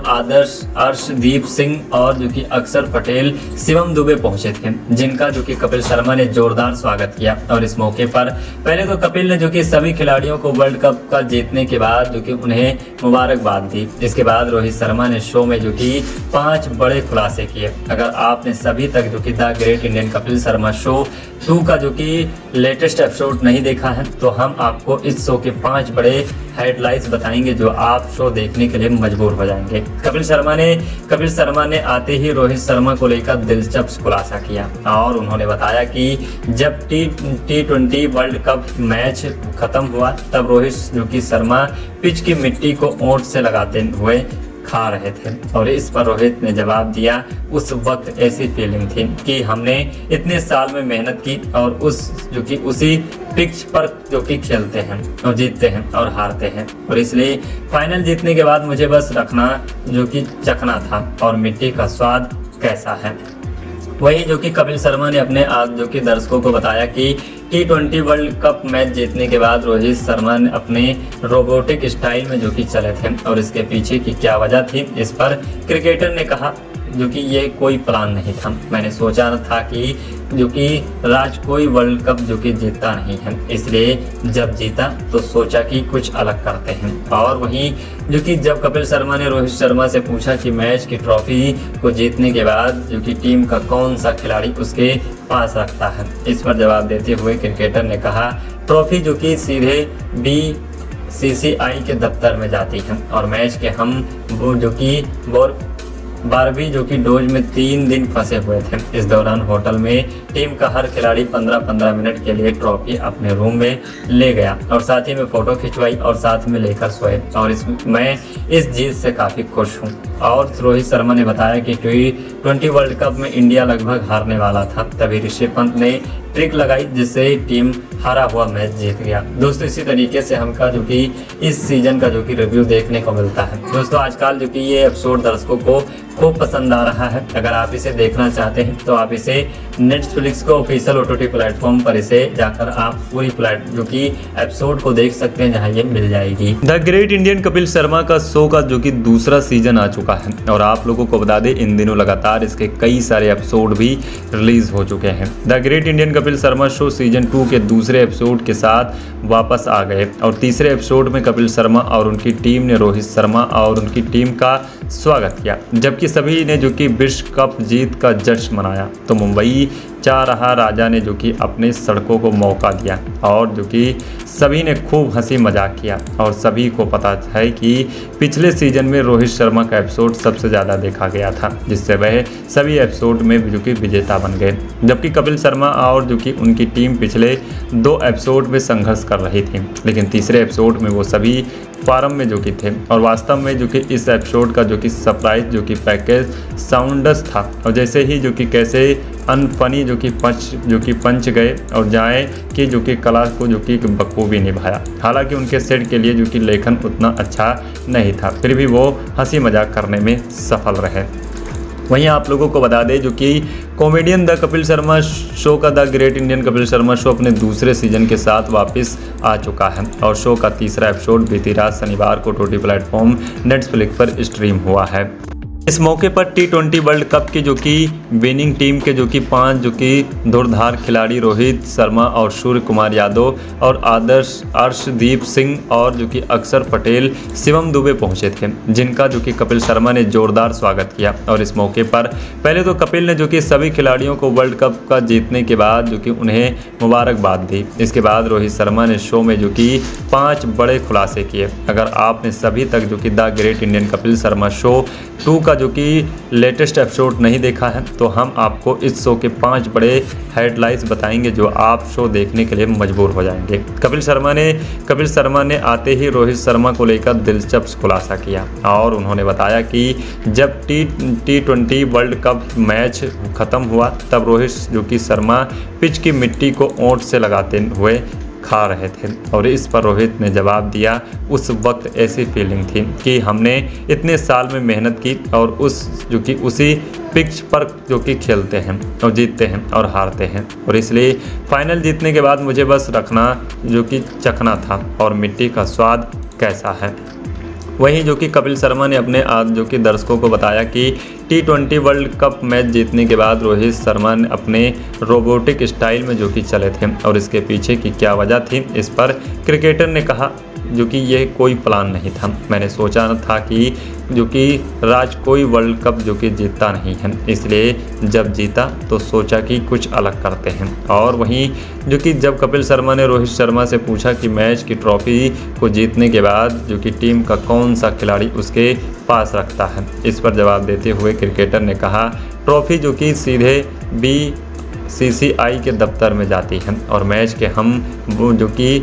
अर्शदीप सिंह और जो कि अक्षर पटेल, शिवम दुबे पहुंचे थे, जिनका जो कि कपिल शर्मा ने जोरदार स्वागत किया। और इस मौके पर पहले तो कपिल ने जो कि सभी खिलाड़ियों को वर्ल्ड कप का जीतने के बाद जो कि उन्हें मुबारकबाद दी। इसके बाद रोहित शर्मा ने शो में जो कि 5 बड़े खुलासे किए। अगर आपने सभी तक जो कि the great Indian Kapil Sharma show 2 का का जो कि लेटेस्ट एपिसोड नहीं देखा है तो हम आपको इस शो के 5 बड़े हेडलाइंस बताएंगे जो आप शो देखने के लिए मजबूर हो जाएंगे। कपिल शर्मा ने आते ही रोहित शर्मा को लेकर दिलचस्प खुलासा किया और उन्होंने बताया कि जब T20 वर्ल्ड कप मैच खत्म हुआ तब रोहित जो कि शर्मा पिच की मिट्टी को ओंठ से लगाते हुए खा रहे थे और इस पर रोहित ने जवाब दिया, उस वक्त ऐसी फीलिंग थी कि हमने इतने साल में मेहनत की और उसी पिच पर जो कि खेलते हैं और जीतते हैं और हारते हैं और इसलिए फाइनल जीतने के बाद मुझे बस रखना जो कि चखना था और मिट्टी का स्वाद कैसा है। वही जो कि कपिल शर्मा ने अपने आज जो कि दर्शकों को बताया कि T20 वर्ल्ड कप मैच जीतने के बाद रोहित शर्मा ने अपने रोबोटिक स्टाइल में जो कि चले थे और इसके पीछे की क्या वजह थी, इस पर क्रिकेटर ने कहा जो कि ये कोई प्लान नहीं था। मैंने सोचा था कि जो कि राज कोई वर्ल्ड कप जो कि जीतता नहीं है, इसलिए जब जीता तो सोचा कि कुछ अलग करते हैं। और वहीं जो कि जब कपिल शर्मा ने रोहित शर्मा से पूछा कि मैच की ट्रॉफी को जीतने के बाद जो कि टीम का कौन सा खिलाड़ी उसके पास रखता है, इस पर जवाब देते हुए क्रिकेटर ने कहा ट्रॉफी जो कि सीधे BCCI के दफ्तर में जाती है और मैच के हम वो जो कि 12वीं जो कि डोज में 3 दिन फंसे हुए थे। इस दौरान होटल में टीम का हर खिलाड़ी 15-15 मिनट के लिए ट्रॉफी अपने रूम में ले गया और साथ ही में फोटो खिंचवाई और साथ में लेकर सोए और मैं इस जीत से काफ़ी खुश हूँ। और रोहित शर्मा ने बताया कि T20 वर्ल्ड कप में इंडिया लगभग हारने वाला था, तभी ऋषभ पंत ने ट्रिक लगाई जिससे टीम हारा हुआ मैच जीत गया। दोस्तों इसी तरीके से हमका जो कि इस सीजन का जो कि रिव्यू देखने को मिलता है। दोस्तों आजकल जो कि ये एपिसोड दर्शकों को खूब पसंद आ रहा है। अगर आप इसे देखना चाहते हैं तो आप इसे नेटफ्लिक्स को ऑफिशियल OTT प्लेटफॉर्म पर इसे जाकर आप पूरी जो कि एपिसोड को देख सकते हैं जहां ये मिल जाएगी। The great Indian Kapil Sharma का शो का जो कि दूसरा सीजन आ चुका है और आप लोगों को बता दें इन दिनों लगातार इसके कई सारे एपिसोड भी रिलीज हो चुके हैं। The great Indian Kapil Sharma show season 2 के दूसरे एपिसोड के साथ वापस आ गए और तीसरे एपिसोड में कपिल शर्मा और उनकी टीम ने रोहित शर्मा और उनकी टीम का स्वागत किया, जबकि सभी ने जो कि विश्व कप जीत का जश्न मनाया तो मुंबई चाह रहा राजा ने जो कि अपने सड़कों को मौका दिया और जो कि सभी ने खूब हंसी मजाक किया और सभी को पता है कि पिछले सीजन में रोहित शर्मा का एपिसोड सबसे ज़्यादा देखा गया था, जिससे वह सभी एपिसोड में जो कि विजेता बन गए, जबकि कपिल शर्मा और जो कि उनकी टीम पिछले 2 एपिसोड में संघर्ष कर रही थी, लेकिन तीसरे एपिसोड में वो सभी फार्म में जो कि थे और वास्तव में जो कि इस एपिसोड का जो कि सरप्राइज जो कि पैकेज साउंडस था और जैसे ही जो कि कैसे अनफनी जो कि पंच गए और जाए कि जो कि कला को जो कि बखूबी निभाया। हालांकि उनके सेट के लिए जो कि लेखन उतना अच्छा नहीं था, फिर भी वो हंसी मजाक करने में सफल रहे। वहीं आप लोगों को बता दें जो कि comedian the Kapil Sharma show का the great Indian Kapil Sharma show अपने दूसरे सीजन के साथ वापस आ चुका है और शो का तीसरा एपिसोड बीती रात शनिवार को OTT प्लेटफॉर्म नेटफ्लिक्स पर स्ट्रीम हुआ है। इस मौके पर T20 वर्ल्ड कप की जो कि विनिंग टीम के जो कि 5 जो कि धुरंधर खिलाड़ी रोहित शर्मा और सूर्य कुमार यादव और अर्शदीप सिंह और जो कि अक्षर पटेल, शिवम दुबे पहुंचे थे, जिनका जो कि कपिल शर्मा ने जोरदार स्वागत किया। और इस मौके पर पहले तो कपिल ने जो कि सभी खिलाड़ियों को वर्ल्ड कप का जीतने के बाद जो कि उन्हें मुबारकबाद दी। इसके बाद रोहित शर्मा ने शो में जो कि 5 बड़े खुलासे किए। अगर आपने सभी तक जो कि the great Indian Kapil Sharma show 2 का जो कि लेटेस्ट एपिसोड नहीं देखा है तो हम आपको इस शो के 5 बड़े हेडलाइंस बताएंगे जो आप शो देखने के लिए मजबूर हो जाएंगे। कपिल शर्मा ने आते ही रोहित शर्मा को लेकर दिलचस्प खुलासा किया और उन्होंने बताया कि जब T20 वर्ल्ड कप मैच खत्म हुआ तब रोहित जो कि शर्मा पिच की मिट्टी को ओंठ से लगाते हुए खा रहे थे और इस पर रोहित ने जवाब दिया, उस वक्त ऐसी फीलिंग थी कि हमने इतने साल में मेहनत की और उसी पिच पर जो कि खेलते हैं और जीतते हैं और हारते हैं और इसलिए फाइनल जीतने के बाद मुझे बस रखना जो कि चखना था और मिट्टी का स्वाद कैसा है। वहीं जो कि कपिल शर्मा ने अपने आज जो कि दर्शकों को बताया कि T20 वर्ल्ड कप मैच जीतने के बाद रोहित शर्मा ने अपने रोबोटिक स्टाइल में जो कि चले थे और इसके पीछे की क्या वजह थी, इस पर क्रिकेटर ने कहा जो कि ये कोई प्लान नहीं था। मैंने सोचा था कि जो कि राज कोई वर्ल्ड कप जो कि जीतता नहीं है, इसलिए जब जीता तो सोचा कि कुछ अलग करते हैं। और वहीं जो कि जब कपिल शर्मा ने रोहित शर्मा से पूछा कि मैच की ट्रॉफी को जीतने के बाद जो कि टीम का कौन सा खिलाड़ी उसके पास रखता है, इस पर जवाब देते हुए क्रिकेटर ने कहा ट्रॉफी जो कि सीधे BCCI के दफ्तर में जाती है और मैच के हम जो कि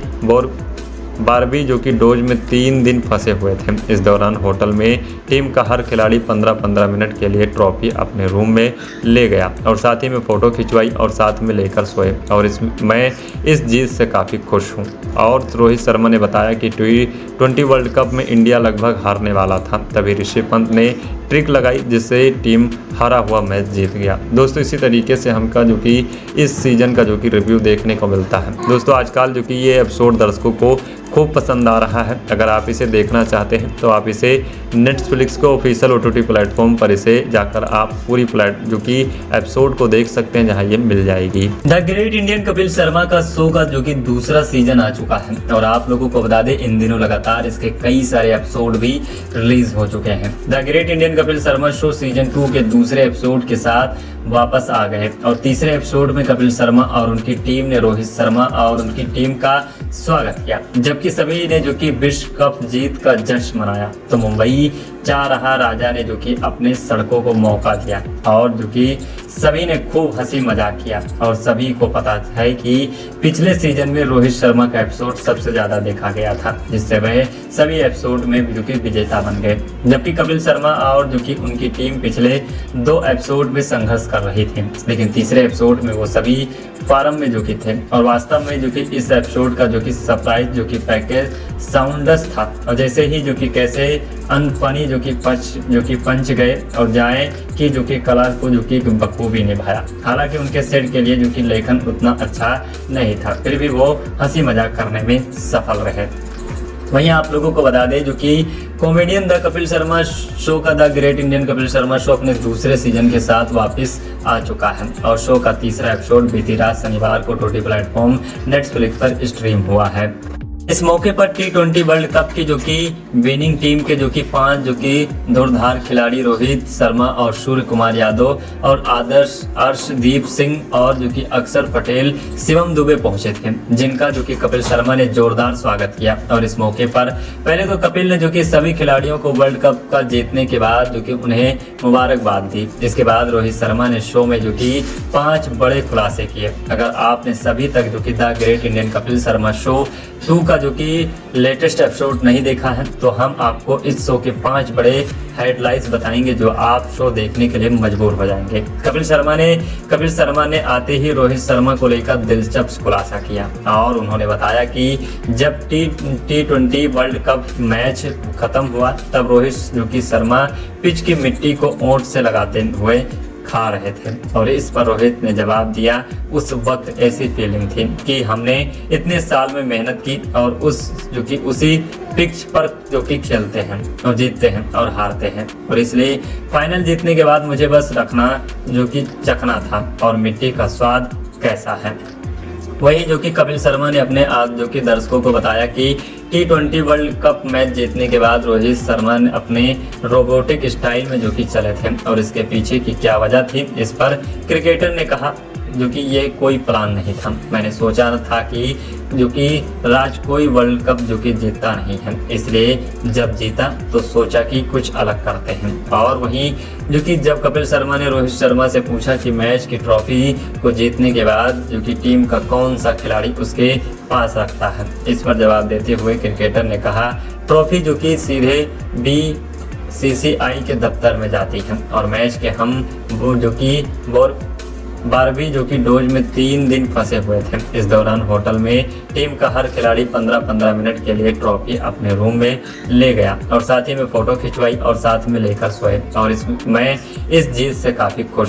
12वीं जो कि डोज में 3 दिन फंसे हुए थे। इस दौरान होटल में टीम का हर खिलाड़ी 15-15 मिनट के लिए ट्रॉफी अपने रूम में ले गया और साथ ही में फ़ोटो खिंचवाई और साथ में लेकर सोए और मैं इस जीत से काफ़ी खुश हूँ। और रोहित शर्मा ने बताया कि T20 वर्ल्ड कप में इंडिया लगभग हारने वाला था, तभी ऋषभ पंत ने ट्रिक लगाई जिससे टीम हारा हुआ मैच जीत गया। दोस्तों इसी तरीके से हमका जो कि इस सीज़न का जो कि रिव्यू देखने को मिलता है। दोस्तों आजकल जो कि ये एपिसोड दर्शकों को खूब पसंद आ रहा है। अगर आप इसे देखना चाहते हैं तो आप इसे नेटफ्लिक्स को ऑफिशियल OTT प्लेटफॉर्म पर इसे जाकर आप पूरी जो कि एपिसोड को देख सकते हैं, जहां ये मिल जाएगी। The great Indian Kapil Sharma का शो का जो कि दूसरा सीजन आ चुका है और आप लोगों को बता दें इन दिनों लगातार इसके कई सारे एपिसोड भी रिलीज हो चुके हैं। The great Indian Kapil Sharma show season 2 के दूसरे एपिसोड के साथ वापस आ गए और तीसरे एपिसोड में कपिल शर्मा और उनकी टीम ने रोहित शर्मा और उनकी टीम का स्वागत किया, जबकि सभी ने जो कि विश्व कप जीत का जश्न मनाया तो मुंबई जा रहा राजा ने जो कि अपने सड़कों को मौका दिया और जो कि सभी ने खूब हंसी मजाक किया। और सभी को पता है कि पिछले सीजन में रोहित शर्मा का एपिसोड सबसे ज्यादा देखा गया था, जिससे वह सभी एपिसोड में जो कि विजेता बन गए, जबकि कपिल शर्मा और जो कि उनकी टीम पिछले 2 एपिसोड में संघर्ष कर रही थी, लेकिन तीसरे एपिसोड में वो सभी फार्म में जो कि थे। और वास्तव में जो कि इस एपिसोड का जो कि सरप्राइज जो कि पैकेज साउंडस था और जैसे ही जो कि कैसे अनफनी जो कि पंच गए और जाए कि जो कि कला को जो कि बखूबी निभाया। हालांकि उनके सेट के लिए जो कि लेखन उतना अच्छा नहीं था, फिर भी वो हंसी मजाक करने में सफल रहे। वहीं आप लोगों को बता दें जो कि comedian the Kapil Sharma show का the great Indian Kapil Sharma show अपने दूसरे सीजन के साथ वापस आ चुका है और शो का तीसरा एपिसोड बीती रात शनिवार को OTT प्लेटफॉर्म नेटफ्लिक्स पर स्ट्रीम हुआ है। इस मौके पर T20 वर्ल्ड कप की जो कि विनिंग टीम के जो कि 5 जो कि धुरंधर खिलाड़ी रोहित शर्मा और सूर्य कुमार यादव और आदर्श अर्शदीप सिंह और जो कि अक्षर पटेल शिवम दुबे पहुंचे थे, जिनका जो कि कपिल शर्मा ने जोरदार स्वागत किया। और इस मौके पर पहले तो कपिल ने जो कि सभी खिलाड़ियों को वर्ल्ड कप का जीतने के बाद जो कि उन्हें मुबारकबाद दी। इसके बाद रोहित शर्मा ने शो में जो कि 5 बड़े खुलासे किए। अगर आपने सभी तक जो कि the great Indian Kapil Sharma show 2 का जो कि लेटेस्ट एपिसोड नहीं देखा है तो हम आपको इस शो के 5 बड़े हेडलाइंस बताएंगे जो आप शो देखने के लिए मजबूर हो जाएंगे। कपिल शर्मा ने आते ही रोहित शर्मा को लेकर दिलचस्प खुलासा किया और उन्होंने बताया कि जब T20 वर्ल्ड कप मैच खत्म हुआ तब रोहित जो कि शर्मा पिच की मिट्टी को ओंठ से लगाते हुए खा रहे थे और इस पर रोहित ने जवाब दिया उस वक्त ऐसी फीलिंग थी कि हमने इतने साल में मेहनत की और उसी पिच पर जो कि खेलते हैं और जीतते हैं और हारते हैं और इसलिए फाइनल जीतने के बाद मुझे बस जो कि चखना था और मिट्टी का स्वाद कैसा है। वही जो कि कपिल शर्मा ने अपने जो कि दर्शकों को बताया कि T20 वर्ल्ड कप मैच जीतने के बाद रोहित शर्मा ने अपने रोबोटिक स्टाइल में जो कि चले थे और इसके पीछे की क्या वजह थी, इस पर क्रिकेटर ने कहा जो कि ये कोई प्लान नहीं था। मैंने सोचा था कि जो कि राज कोई वर्ल्ड कप जो कि जीतता नहीं है, इसलिए जब जीता तो सोचा कि कुछ अलग करते हैं। और वहीं जो कि जब कपिल शर्मा ने रोहित शर्मा से पूछा कि मैच की ट्रॉफी को जीतने के बाद जो कि टीम का कौन सा खिलाड़ी उसके पास रखता है, इस पर जवाब देते हुए क्रिकेटर ने कहा ट्रॉफी जो कि सीधे BCCI के दफ्तर में जाती है और मैच के हम जो कि 12वीं जो कि डोज में 3 दिन फंसे हुए थे। इस दौरान होटल में टीम का हर खिलाड़ी 15-15 मिनट के लिए ट्रॉफी अपने रूम में ले गया और साथ ही में फ़ोटो खिंचवाई और साथ में लेकर सोए और मैं इस जीत से काफ़ी खुश हूँ।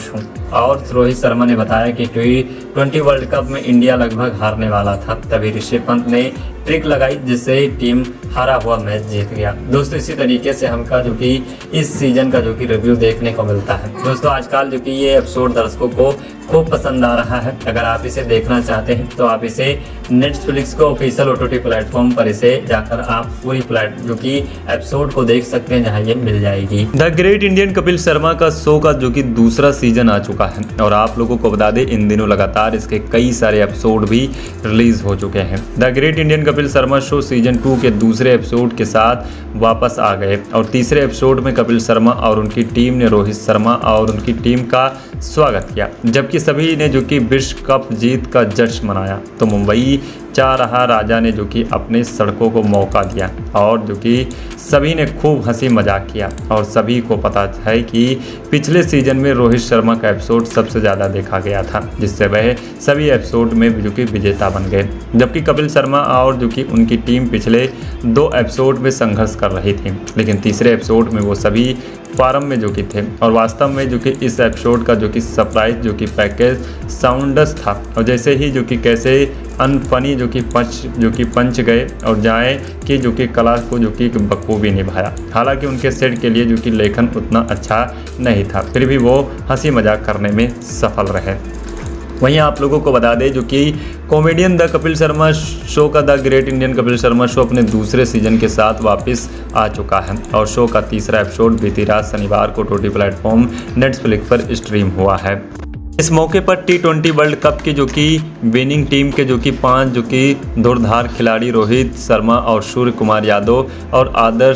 और रोहित शर्मा ने बताया कि T20 वर्ल्ड कप में इंडिया लगभग हारने वाला था, तभी ऋषभ पंत ने ट्रिक लगाई जिससे टीम हारा हुआ मैच जीत गया। दोस्तों इसी तरीके से हमका जो कि इस सीजन का जो कि रिव्यू देखने को मिलता है। दोस्तों आजकल जो कि ये एपिसोड दर्शकों को खूब पसंद आ रहा है। अगर आप इसे देखना चाहते हैं तो आप इसे नेटफ्लिक्स को ऑफिशियल OTT प्लेटफॉर्म पर इसे जाकर आप पूरी जो कि एपिसोड को देख सकते हैं, जहां ये मिल जाएगी। The great Indian Kapil Sharma का शो का जो कि दूसरा सीजन आ चुका है और आप लोगों को बता दें इन दिनों लगातार इसके कई सारे एपिसोड भी रिलीज हो चुके हैं। The great Indian Kapil Sharma show season 2 के दूसरे एपिसोड के साथ वापस आ गए और तीसरे एपिसोड में कपिल शर्मा और उनकी टीम ने रोहित शर्मा और उनकी टीम का स्वागत किया, जबकि सभी ने जो कि विश्व कप जीत का जश्न मनाया। तो मुंबई चाह रहा राजा ने जो कि अपने सड़कों को मौका दिया और जो कि सभी ने खूब हंसी मजाक किया और सभी को पता है कि पिछले सीजन में रोहित शर्मा का एपिसोड सबसे ज़्यादा देखा गया था, जिससे वह सभी एपिसोड में जो कि विजेता बन गए, जबकि कपिल शर्मा और जो कि उनकी टीम पिछले 2 एपिसोड में संघर्ष कर रही थी, लेकिन तीसरे एपिसोड में वो सभी फार्म में जो कि थे और वास्तव में जो कि इस एपिसोड का जो कि सरप्राइज जो कि पैकेज साउंडस था और जैसे ही जो कि कैसे अनफनी जो कि पंच गए और जाए कि जो कि कला को जो कि बखूबी निभाया। हालांकि उनके सेट के लिए जो कि लेखन उतना अच्छा नहीं था, फिर भी वो हंसी मजाक करने में सफल रहे। वहीं आप लोगों को बता दें जो कि comedian the Kapil Sharma show का the great Indian Kapil Sharma show अपने दूसरे सीजन के साथ वापस आ चुका है और शो का तीसरा एपिसोड बीती रात शनिवार को OTT प्लेटफॉर्म नेटफ्लिक्स पर स्ट्रीम हुआ है। इस मौके पर T20 वर्ल्ड कप की जो कि विनिंग टीम के जो कि 5 जो कि धुरंधर खिलाड़ी रोहित शर्मा और सूर्य कुमार यादव और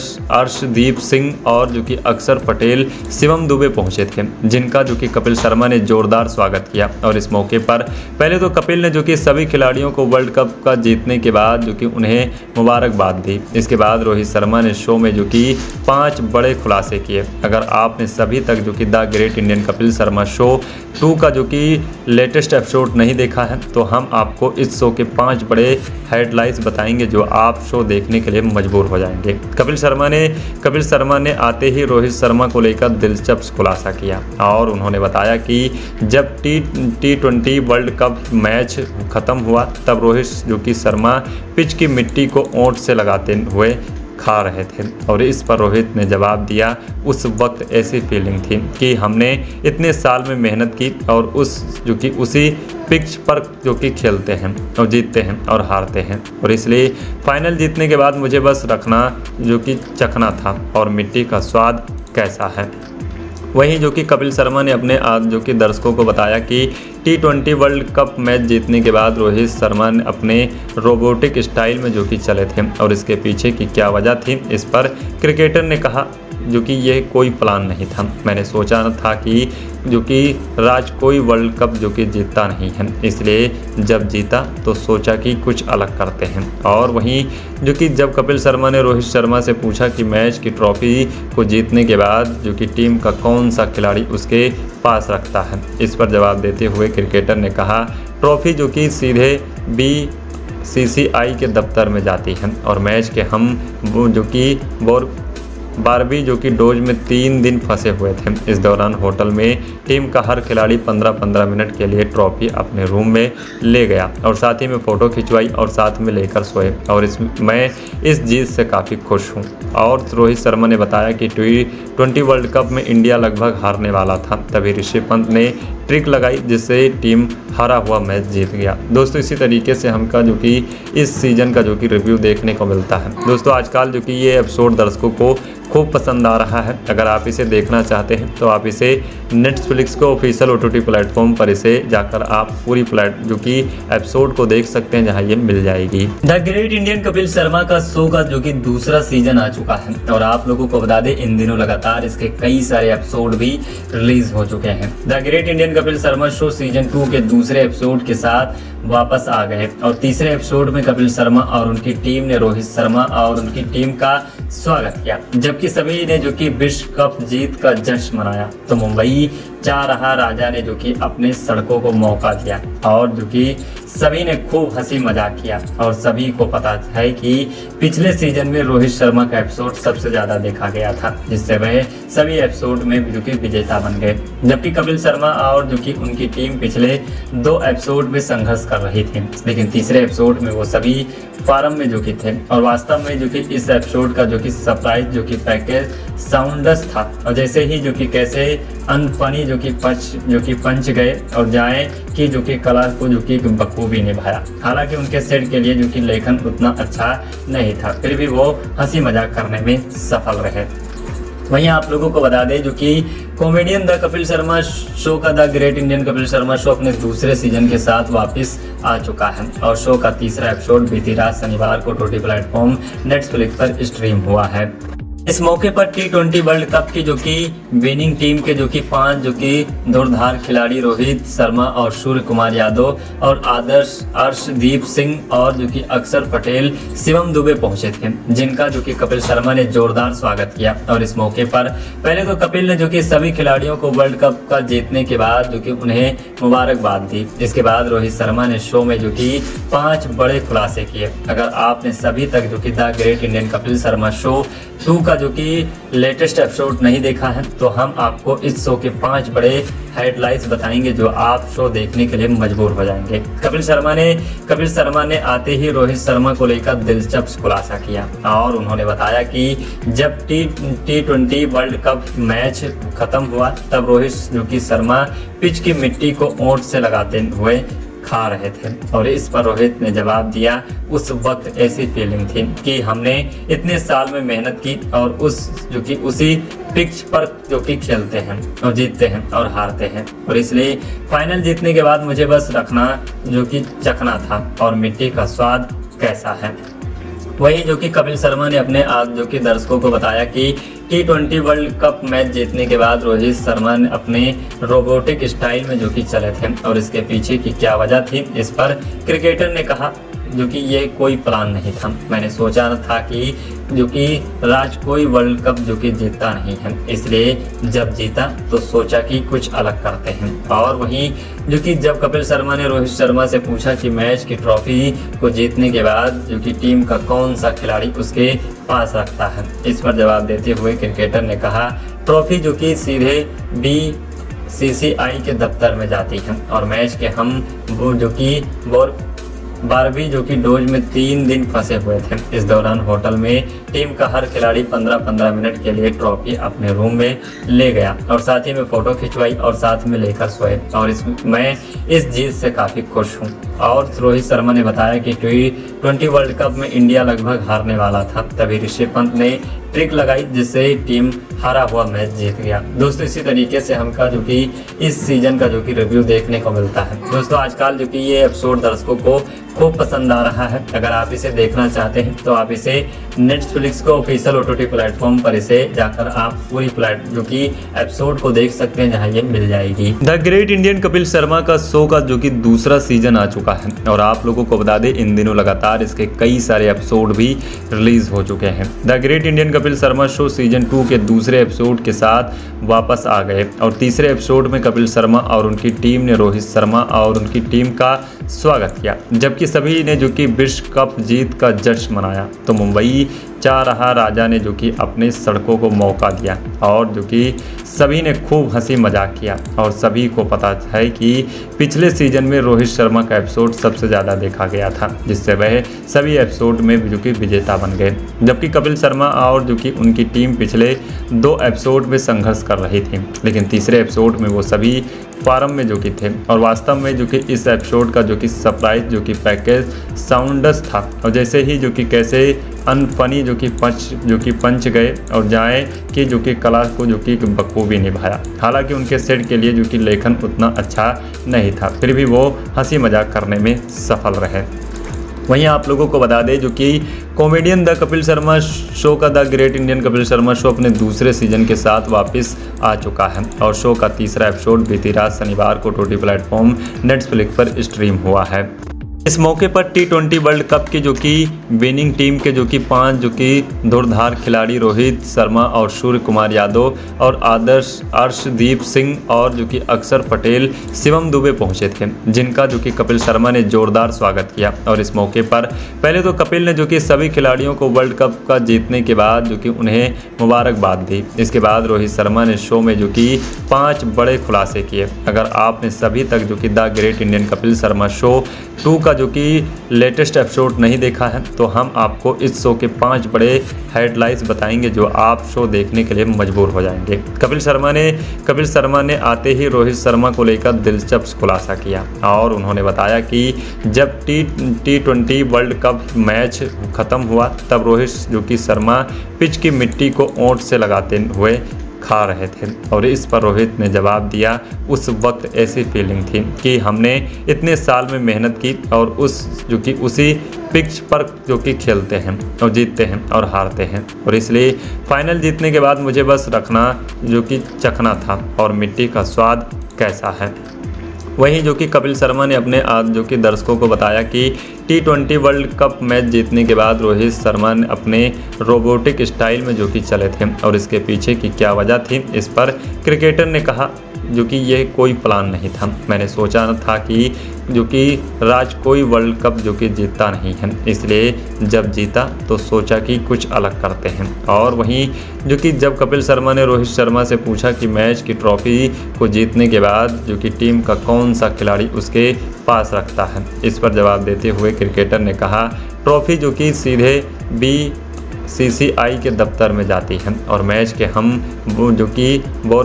अर्शदीप सिंह और जो कि अक्षर पटेल, शिवम दुबे पहुंचे थे, जिनका जो कि कपिल शर्मा ने जोरदार स्वागत किया। और इस मौके पर पहले तो कपिल ने जो कि सभी खिलाड़ियों को वर्ल्ड कप का जीतने के बाद जो कि उन्हें मुबारकबाद दी। इसके बाद रोहित शर्मा ने शो में जो कि 5 बड़े खुलासे किए। अगर आपने सभी तक जो कि the great Indian Kapil Sharma show 2 का जो कि लेटेस्ट एपिसोड नहीं देखा है तो हम आपको इस शो के 5 बड़े हेडलाइंस बताएंगे जो आप शो देखने के लिए मजबूर हो जाएंगे। कपिल शर्मा ने आते ही रोहित शर्मा को लेकर दिलचस्प खुलासा किया और उन्होंने बताया कि जब T20 वर्ल्ड कप मैच खत्म हुआ तब रोहित जो कि शर्मा पिच की मिट्टी को ओंठ से लगाते हुए खा रहे थे और इस पर रोहित ने जवाब दिया, उस वक्त ऐसी फीलिंग थी कि हमने इतने साल में मेहनत की और उसी पिच पर जो कि खेलते हैं और जीतते हैं और हारते हैं और इसलिए फाइनल जीतने के बाद मुझे बस चखना था और मिट्टी का स्वाद कैसा है। वहीं जो कि कपिल शर्मा ने अपने जो कि दर्शकों को बताया कि T20 वर्ल्ड कप मैच जीतने के बाद रोहित शर्मा ने अपने रोबोटिक स्टाइल में जो कि चले थे और इसके पीछे की क्या वजह थी, इस पर क्रिकेटर ने कहा जो कि यह कोई प्लान नहीं था। मैंने सोचा था कि जो कि राज कोई वर्ल्ड कप जो कि जीतता नहीं है, इसलिए जब जीता तो सोचा कि कुछ अलग करते हैं। और वहीं जो कि जब कपिल शर्मा ने रोहित शर्मा से पूछा कि मैच की ट्रॉफी को जीतने के बाद जो कि टीम का कौन सा खिलाड़ी उसके पास रखता है, इस पर जवाब देते हुए क्रिकेटर ने कहा ट्रॉफी जो कि सीधे BCCI के दफ्तर में जाती है और मैच के हम जो कि बारबी जो कि डोज में 3 दिन फंसे हुए थे। इस दौरान होटल में टीम का हर खिलाड़ी 15-15 मिनट के लिए ट्रॉफी अपने रूम में ले गया और साथ ही में फ़ोटो खिंचवाई और साथ में लेकर सोए और मैं इस जीत से काफ़ी खुश हूँ। और रोहित शर्मा ने बताया कि T20 वर्ल्ड कप में इंडिया लगभग हारने वाला था, तभी ऋषभ पंत ने ट्रिक लगाई जिससे टीम हारा हुआ मैच जीत गया। दोस्तों इसी तरीके से हमका जो कि इस सीज़न का जो कि रिव्यू देखने को मिलता है। दोस्तों आजकल जो कि ये एपिसोड दर्शकों को खूब पसंद आ रहा है। अगर आप इसे देखना चाहते हैं तो आप इसे नेटफ्लिक्स को ऑफिशियल OTT प्लेटफॉर्म पर इसे जाकर आप पूरी जो कि एपिसोड को देख सकते हैं, जहां ये मिल जाएगी। The great Indian Kapil Sharma का शो का जो कि दूसरा सीजन आ चुका है और आप लोगों को बता दें इन दिनों लगातार इसके कई सारे एपिसोड भी रिलीज हो चुके हैं। The great Indian Kapil Sharma show season 2 के दूसरे एपिसोड के साथ वापस आ गए और तीसरे एपिसोड में कपिल शर्मा और उनकी टीम ने रोहित शर्मा और उनकी टीम का स्वागत किया, जबकि सभी ने जो कि विश्व कप जीत का जश्न मनाया। तो मुंबई चाह रहा राजा ने जो कि अपने सड़कों को मौका दिया और जो कि सभी ने खूब हंसी मजाक किया और सभी को पता है कि पिछले सीजन में रोहित शर्मा का एपिसोड सबसे ज्यादा देखा गया था, जिससे वह सभी एपिसोड में जो कि विजेता बन गए। जबकि कपिल शर्मा और जो कि उनकी टीम पिछले 2 एपिसोड में संघर्ष कर रही थी, लेकिन तीसरे एपिसोड में वो सभी फार्म में जो कि थे। और वास्तव में जो कि इस एपिसोड का जो कि सरप्राइज जो कि पैकेज साउंडस था, और जैसे ही जो कि कैसे अनफनी जो कि पंच गए और जाए कि जो कि कला को जो कि बखूबी निभाया। हालांकि उनके सेट के लिए जो कि लेखन उतना अच्छा नहीं था, फिर भी वो हंसी मजाक करने में सफल रहे। वहीं आप लोगों को बता दें जो कि comedian the Kapil Sharma show का the great Indian Kapil Sharma show अपने दूसरे सीजन के साथ वापस आ चुका है और शो का तीसरा एपिसोड बीती रात शनिवार को OTT प्लेटफॉर्म नेटफ्लिक्स पर स्ट्रीम हुआ है। इस मौके पर T20 वर्ल्ड कप की जो कि विनिंग टीम के जो कि 5 जो कि धुरंधर खिलाड़ी रोहित शर्मा और सूर्य कुमार यादव और आदर्श अर्शदीप सिंह और जो कि अक्षर पटेल शिवम दुबे पहुंचे थे, जिनका जो कि कपिल शर्मा ने जोरदार स्वागत किया। और इस मौके पर पहले तो कपिल ने जो कि सभी खिलाड़ियों को वर्ल्ड कप का जीतने के बाद जो कि उन्हें मुबारकबाद दी। इसके बाद रोहित शर्मा ने शो में जो कि 5 बड़े खुलासे किए। अगर आपने सभी तक जो कि the great Indian Kapil Sharma show 2 का जो कि लेटेस्ट एपिसोड नहीं देखा है, तो हम आपको इस शो के 5 बड़े हेडलाइंस बताएंगे जो आप शो देखने के लिए मजबूर हो जाएंगे। कपिल शर्मा ने आते ही रोहित शर्मा को लेकर दिलचस्प खुलासा किया और उन्होंने बताया कि जब T20 वर्ल्ड कप मैच खत्म हुआ तब रोहित जो कि शर्मा पिच की मिट्टी को ओंठ से लगाते हुए खा रहे थे, और इस पर रोहित ने जवाब दिया, उस वक्त ऐसी फीलिंग थी कि हमने इतने साल में मेहनत की और उसी पिच पर जो कि खेलते हैं और जीतते हैं और हारते हैं, और इसलिए फाइनल जीतने के बाद मुझे बस रखना जो कि चखना था और मिट्टी का स्वाद कैसा है। वही जो कि कपिल शर्मा ने अपने जो कि दर्शकों को बताया कि T20 वर्ल्ड कप मैच जीतने के बाद रोहित शर्मा ने अपने रोबोटिक स्टाइल में जो कि चले थे, और इसके पीछे की क्या वजह थी, इस पर क्रिकेटर ने कहा जो कि ये कोई प्लान नहीं था। मैंने सोचा था कि जो कि राज कोई वर्ल्ड कप जो कि जीतता नहीं है, इसलिए जब जीता तो सोचा कि कुछ अलग करते हैं। और वहीं जो कि जब कपिल शर्मा ने रोहित शर्मा से पूछा कि मैच की ट्रॉफी को जीतने के बाद जो कि टीम का कौन सा खिलाड़ी उसके पास रखता है, इस पर जवाब देते हुए क्रिकेटर ने कहा, ट्रॉफी जो कि सीधे BCCI के दफ्तर में जाती है, और मैच के हम वो जो कि 12वीं जो कि डोज में 3 दिन फंसे हुए थे। इस दौरान होटल में टीम का हर खिलाड़ी 15-15 मिनट के लिए ट्रॉफी अपने रूम में ले गया और साथ ही में फोटो खिंचवाई और साथ में लेकर सोए, और मैं इस जीत से काफ़ी खुश हूँ। और रोहित शर्मा ने बताया कि T20 वर्ल्ड कप में इंडिया लगभग हारने वाला था, तभी ऋषभ पंत ने ट्रिक लगाई जिससे टीम हारा हुआ मैच जीत गया। दोस्तों इसी तरीके से हमका जो कि इस सीजन का जो कि रिव्यू देखने को मिलता है। दोस्तों आजकल जो कि ये एपिसोड दर्शकों को खूब पसंद आ रहा है। अगर आप इसे देखना चाहते हैं तो आप इसे नेटफ्लिक्स को ऑफिशियल OTT प्लेटफॉर्म पर इसे जाकर आप पूरी जो कि एपिसोड को देख सकते हैं, जहां ये मिल जाएगी। The great Indian Kapil Sharma का शो का जो कि दूसरा सीजन आ चुका है, और आप लोगों को बता दें इन दिनों लगातार इसके कई सारे एपिसोड भी रिलीज हो चुके हैं। The great Indian Kapil Sharma show season 2 के दूसरे एपिसोड के साथ वापस आ गए, और तीसरे एपिसोड में कपिल शर्मा और उनकी टीम ने रोहित शर्मा और उनकी टीम का स्वागत किया, जबकि सभी ने जो कि विश्व कप जीत का जश्न मनाया, तो मुंबई चारहा राजा ने जो कि अपने सड़कों को मौका दिया और जो कि सभी ने खूब हंसी मजाक किया। और सभी को पता है कि पिछले सीजन में रोहित शर्मा का एपिसोड सबसे ज़्यादा देखा गया था, जिससे वह सभी एपिसोड में जो कि विजेता बन गए। जबकि कपिल शर्मा और जो कि उनकी टीम पिछले 2 एपिसोड में संघर्ष कर रही थी, लेकिन तीसरे एपिसोड में वो सभी फार्म में जो कि थे। और वास्तव में जो कि इस एपिसोड का जो कि सरप्राइज जो कि पैकेज साउंडस था, और जैसे ही जो कि कैसे अनफनी जो कि पंच गए और जाए कि जो कि कला को जो कि बखूबी निभाया। हालांकि उनके सेट के लिए जो कि लेखन उतना अच्छा नहीं था, फिर भी वो हंसी मजाक करने में सफल रहे। वहीं आप लोगों को बता दें जो कि comedian the Kapil Sharma show का the great Indian Kapil Sharma show अपने दूसरे सीजन के साथ वापस आ चुका है, और शो का तीसरा एपिसोड बीती रात शनिवार को OTT प्लेटफॉर्म नेटफ्लिक्स पर स्ट्रीम हुआ है। इस मौके पर T20 वर्ल्ड कप की जो कि विनिंग टीम के जो कि 5 जो कि धुरंधर खिलाड़ी रोहित शर्मा और सूर्य कुमार यादव और अर्शदीप सिंह और जो कि अक्षर पटेल, शिवम दुबे पहुंचे थे, जिनका जो कि कपिल शर्मा ने जोरदार स्वागत किया। और इस मौके पर पहले तो कपिल ने जो कि सभी खिलाड़ियों को वर्ल्ड कप का जीतने के बाद जो कि उन्हें मुबारकबाद दी। इसके बाद रोहित शर्मा ने शो में जो कि 5 बड़े खुलासे किए। अगर आपने सभी तक जो कि the great Indian Kapil Sharma show 2 का जो कि लेटेस्ट एपिसोड नहीं देखा है तो हम आपको इस शो के 5 बड़े हेडलाइंस बताएंगे जो आप शो देखने के लिए मजबूर हो जाएंगे। कपिल शर्मा ने आते ही रोहित शर्मा को लेकर दिलचस्प खुलासा किया और उन्होंने बताया कि जब T20 वर्ल्ड कप मैच खत्म हुआ तब रोहित जो कि शर्मा पिच की मिट्टी को ओंठ से लगाते हुए खा रहे थे और इस पर रोहित ने जवाब दिया, उस वक्त ऐसी फीलिंग थी कि हमने इतने साल में मेहनत की और उसी पिच पर जो कि खेलते हैं और जीतते हैं और हारते हैं और इसलिए फाइनल जीतने के बाद मुझे बस चखना था और मिट्टी का स्वाद कैसा है। वहीं जो कि कपिल शर्मा ने अपने जो कि दर्शकों को बताया कि T20 वर्ल्ड कप मैच जीतने के बाद रोहित शर्मा ने अपने रोबोटिक स्टाइल में जो कि चले थे और इसके पीछे की क्या वजह थी, इस पर क्रिकेटर ने कहा जो कि यह कोई प्लान नहीं था। मैंने सोचा था कि जो कि राज कोई वर्ल्ड कप जो कि जीतता नहीं है, इसलिए जब जीता तो सोचा कि कुछ अलग करते हैं। और वहीं जो कि जब कपिल शर्मा ने रोहित शर्मा से पूछा कि मैच की ट्रॉफी को जीतने के बाद जो कि टीम का कौन सा खिलाड़ी उसके पास रखता है, इस पर जवाब देते हुए क्रिकेटर ने कहा ट्रॉफी जो कि सीधे BCCI के दफ्तर में जाती है और मैच के हम जो कि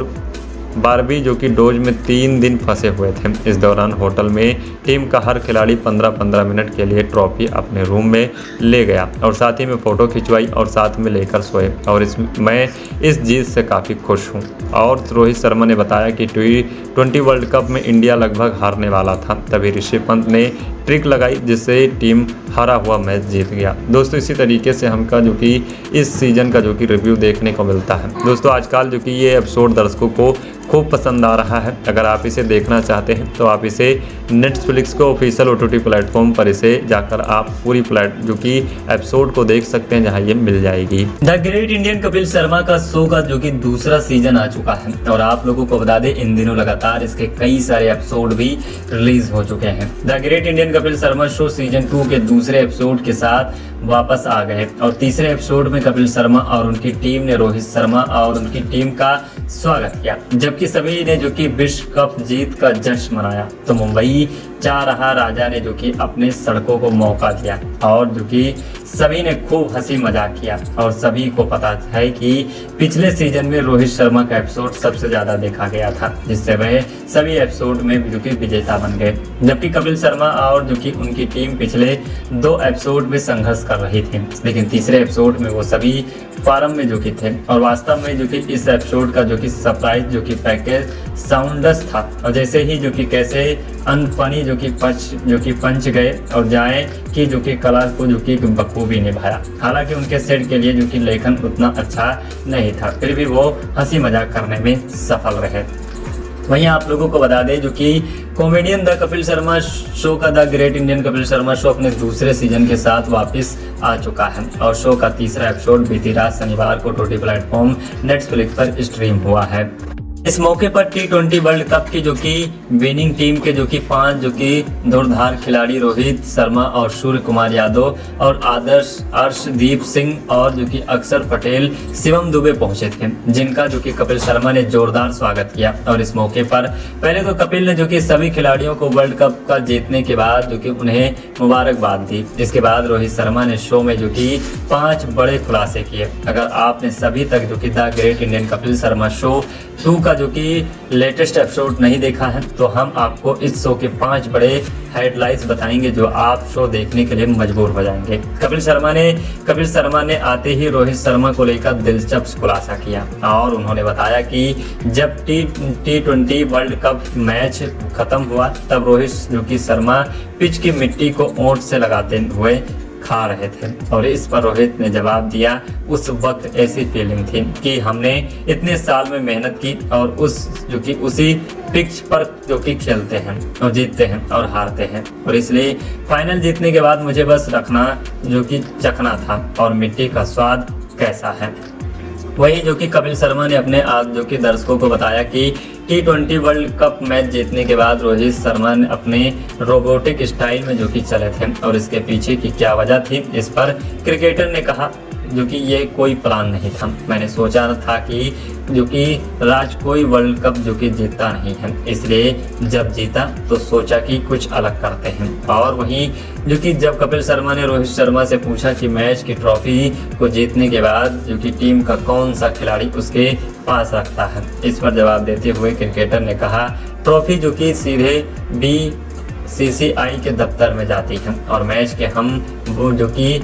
बारहवीं जो कि डोज में 3 दिन फंसे हुए थे। इस दौरान होटल में टीम का हर खिलाड़ी 15-15 मिनट के लिए ट्रॉफी अपने रूम में ले गया और साथ ही में फ़ोटो खिंचवाई और साथ में लेकर सोए और मैं इस जीत से काफ़ी खुश हूँ। और रोहित शर्मा ने बताया कि T20 वर्ल्ड कप में इंडिया लगभग हारने वाला था, तभी ऋषभ पंत ने ट्रिक लगाई जिससे टीम हारा हुआ मैच जीत गया। दोस्तों इसी तरीके से हमका जो कि इस सीज़न का जो कि रिव्यू देखने को मिलता है। दोस्तों आजकल जो कि ये एपिसोड दर्शकों को खूब पसंद आ रहा है। अगर आप इसे देखना चाहते हैं तो आप इसे नेटफ्लिक्स को ऑफिशियल OTT प्लेटफॉर्म पर इसे जाकर आप पूरी जो कि एपिसोड को देख सकते हैं, जहां ये मिल जाएगी। The great Indian Kapil Sharma का शो का जो कि दूसरा सीजन आ चुका है और आप लोगों को बता दें इन दिनों लगातार इसके कई सारे एपिसोड भी रिलीज हो चुके हैं। The great Indian Kapil Sharma show season 2 के दूसरे एपिसोड के साथ वापस आ गए और तीसरे एपिसोड में कपिल शर्मा और उनकी टीम ने रोहित शर्मा और उनकी टीम का स्वागत किया, जबकि सभी ने जो कि विश्व कप जीत का जश्न मनाया तो मुंबई चाह रहा राजा ने जो कि अपने सड़कों को मौका दिया और जो कि सभी ने खूब हंसी मजाक किया और सभी को पता है कि पिछले सीजन में रोहित शर्मा का एपिसोड सबसे ज्यादा देखा गया था, जिससे वह सभी एपिसोड में जो कि विजेता बन गए, जबकि कपिल शर्मा और जो कि उनकी टीम पिछले 2 एपिसोड में संघर्ष कर रही थी, लेकिन तीसरे एपिसोड में वो सभी फार्म में जो कि थे और वास्तव में जो कि इस एपिसोड का जो कि सरप्राइज जो कि पैकेज साउंडस था और जैसे ही जो कि कैसे अनफनी जो कि पंच गए और जाए कि जो कि कला को जो कि बखूबी निभाया। हालांकि उनके सेट के लिए जो कि लेखन उतना अच्छा नहीं था, फिर भी वो हंसी मजाक करने में सफल रहे। वहीं आप लोगों को बता दें जो कि comedian the Kapil Sharma show का the great Indian Kapil Sharma show अपने दूसरे सीजन के साथ वापस आ चुका है और शो का तीसरा एपिसोड बीती रात शनिवार को OTT प्लेटफॉर्म नेटफ्लिक्स पर स्ट्रीम हुआ है। इस मौके पर T20 वर्ल्ड कप की जो कि विनिंग टीम के जो कि 5 जो कि धुरंधर खिलाड़ी रोहित शर्मा और सूर्य कुमार यादव और अर्शदीप सिंह और जो कि अक्षर पटेल, शिवम दुबे पहुंचे थे, जिनका जो कि कपिल शर्मा ने जोरदार स्वागत किया। और इस मौके पर पहले तो कपिल ने जो कि सभी खिलाड़ियों को वर्ल्ड कप का जीतने के बाद जो कि उन्हें मुबारकबाद दी। इसके बाद रोहित शर्मा ने शो में जो कि 5 बड़े खुलासे किए। अगर आपने सभी तक जो कि the great Indian Kapil Sharma show 2 का जो कि लेटेस्ट एपिसोड नहीं देखा है तो हम आपको इस शो के 5 बड़े हेडलाइंस बताएंगे जो आप शो देखने के लिए मजबूर हो जाएंगे। कपिल शर्मा ने आते ही रोहित शर्मा को लेकर दिलचस्प खुलासा किया और उन्होंने बताया कि जब T20 वर्ल्ड कप मैच खत्म हुआ तब रोहित जो कि शर्मा पिच की मिट्टी को ओंठ से लगाते हुए खा रहे थे। और इस पर रोहित ने जवाब दिया, उस वक्त ऐसी फीलिंग थी कि हमने इतने साल में मेहनत की और उसी पिच पर जो कि खेलते हैं और जीतते हैं और हारते हैं, और इसलिए फाइनल जीतने के बाद मुझे बस रखना जो कि चखना था और मिट्टी का स्वाद कैसा है। वही जो कि कपिल शर्मा ने अपने आज जो कि दर्शकों को बताया कि T20 वर्ल्ड कप मैच जीतने के बाद रोहित शर्मा ने अपने रोबोटिक स्टाइल में जो कि चले थे, और इसके पीछे की क्या वजह थी, इस पर क्रिकेटर ने कहा जो कि ये कोई प्लान नहीं था। मैंने सोचा था कि जो कि राज कोई वर्ल्ड कप जो कि जीतता नहीं है, इसलिए जब जीता तो सोचा कि कुछ अलग करते हैं। और वहीं जो कि जब कपिल शर्मा ने रोहित शर्मा से पूछा कि मैच की ट्रॉफी को जीतने के बाद जो कि टीम का कौन सा खिलाड़ी उसके पास रखता है, इस पर जवाब देते हुए क्रिकेटर ने कहा, ट्रॉफी जो कि सीधे BCCI के दफ्तर में जाती है, और मैच के हम वो जो कि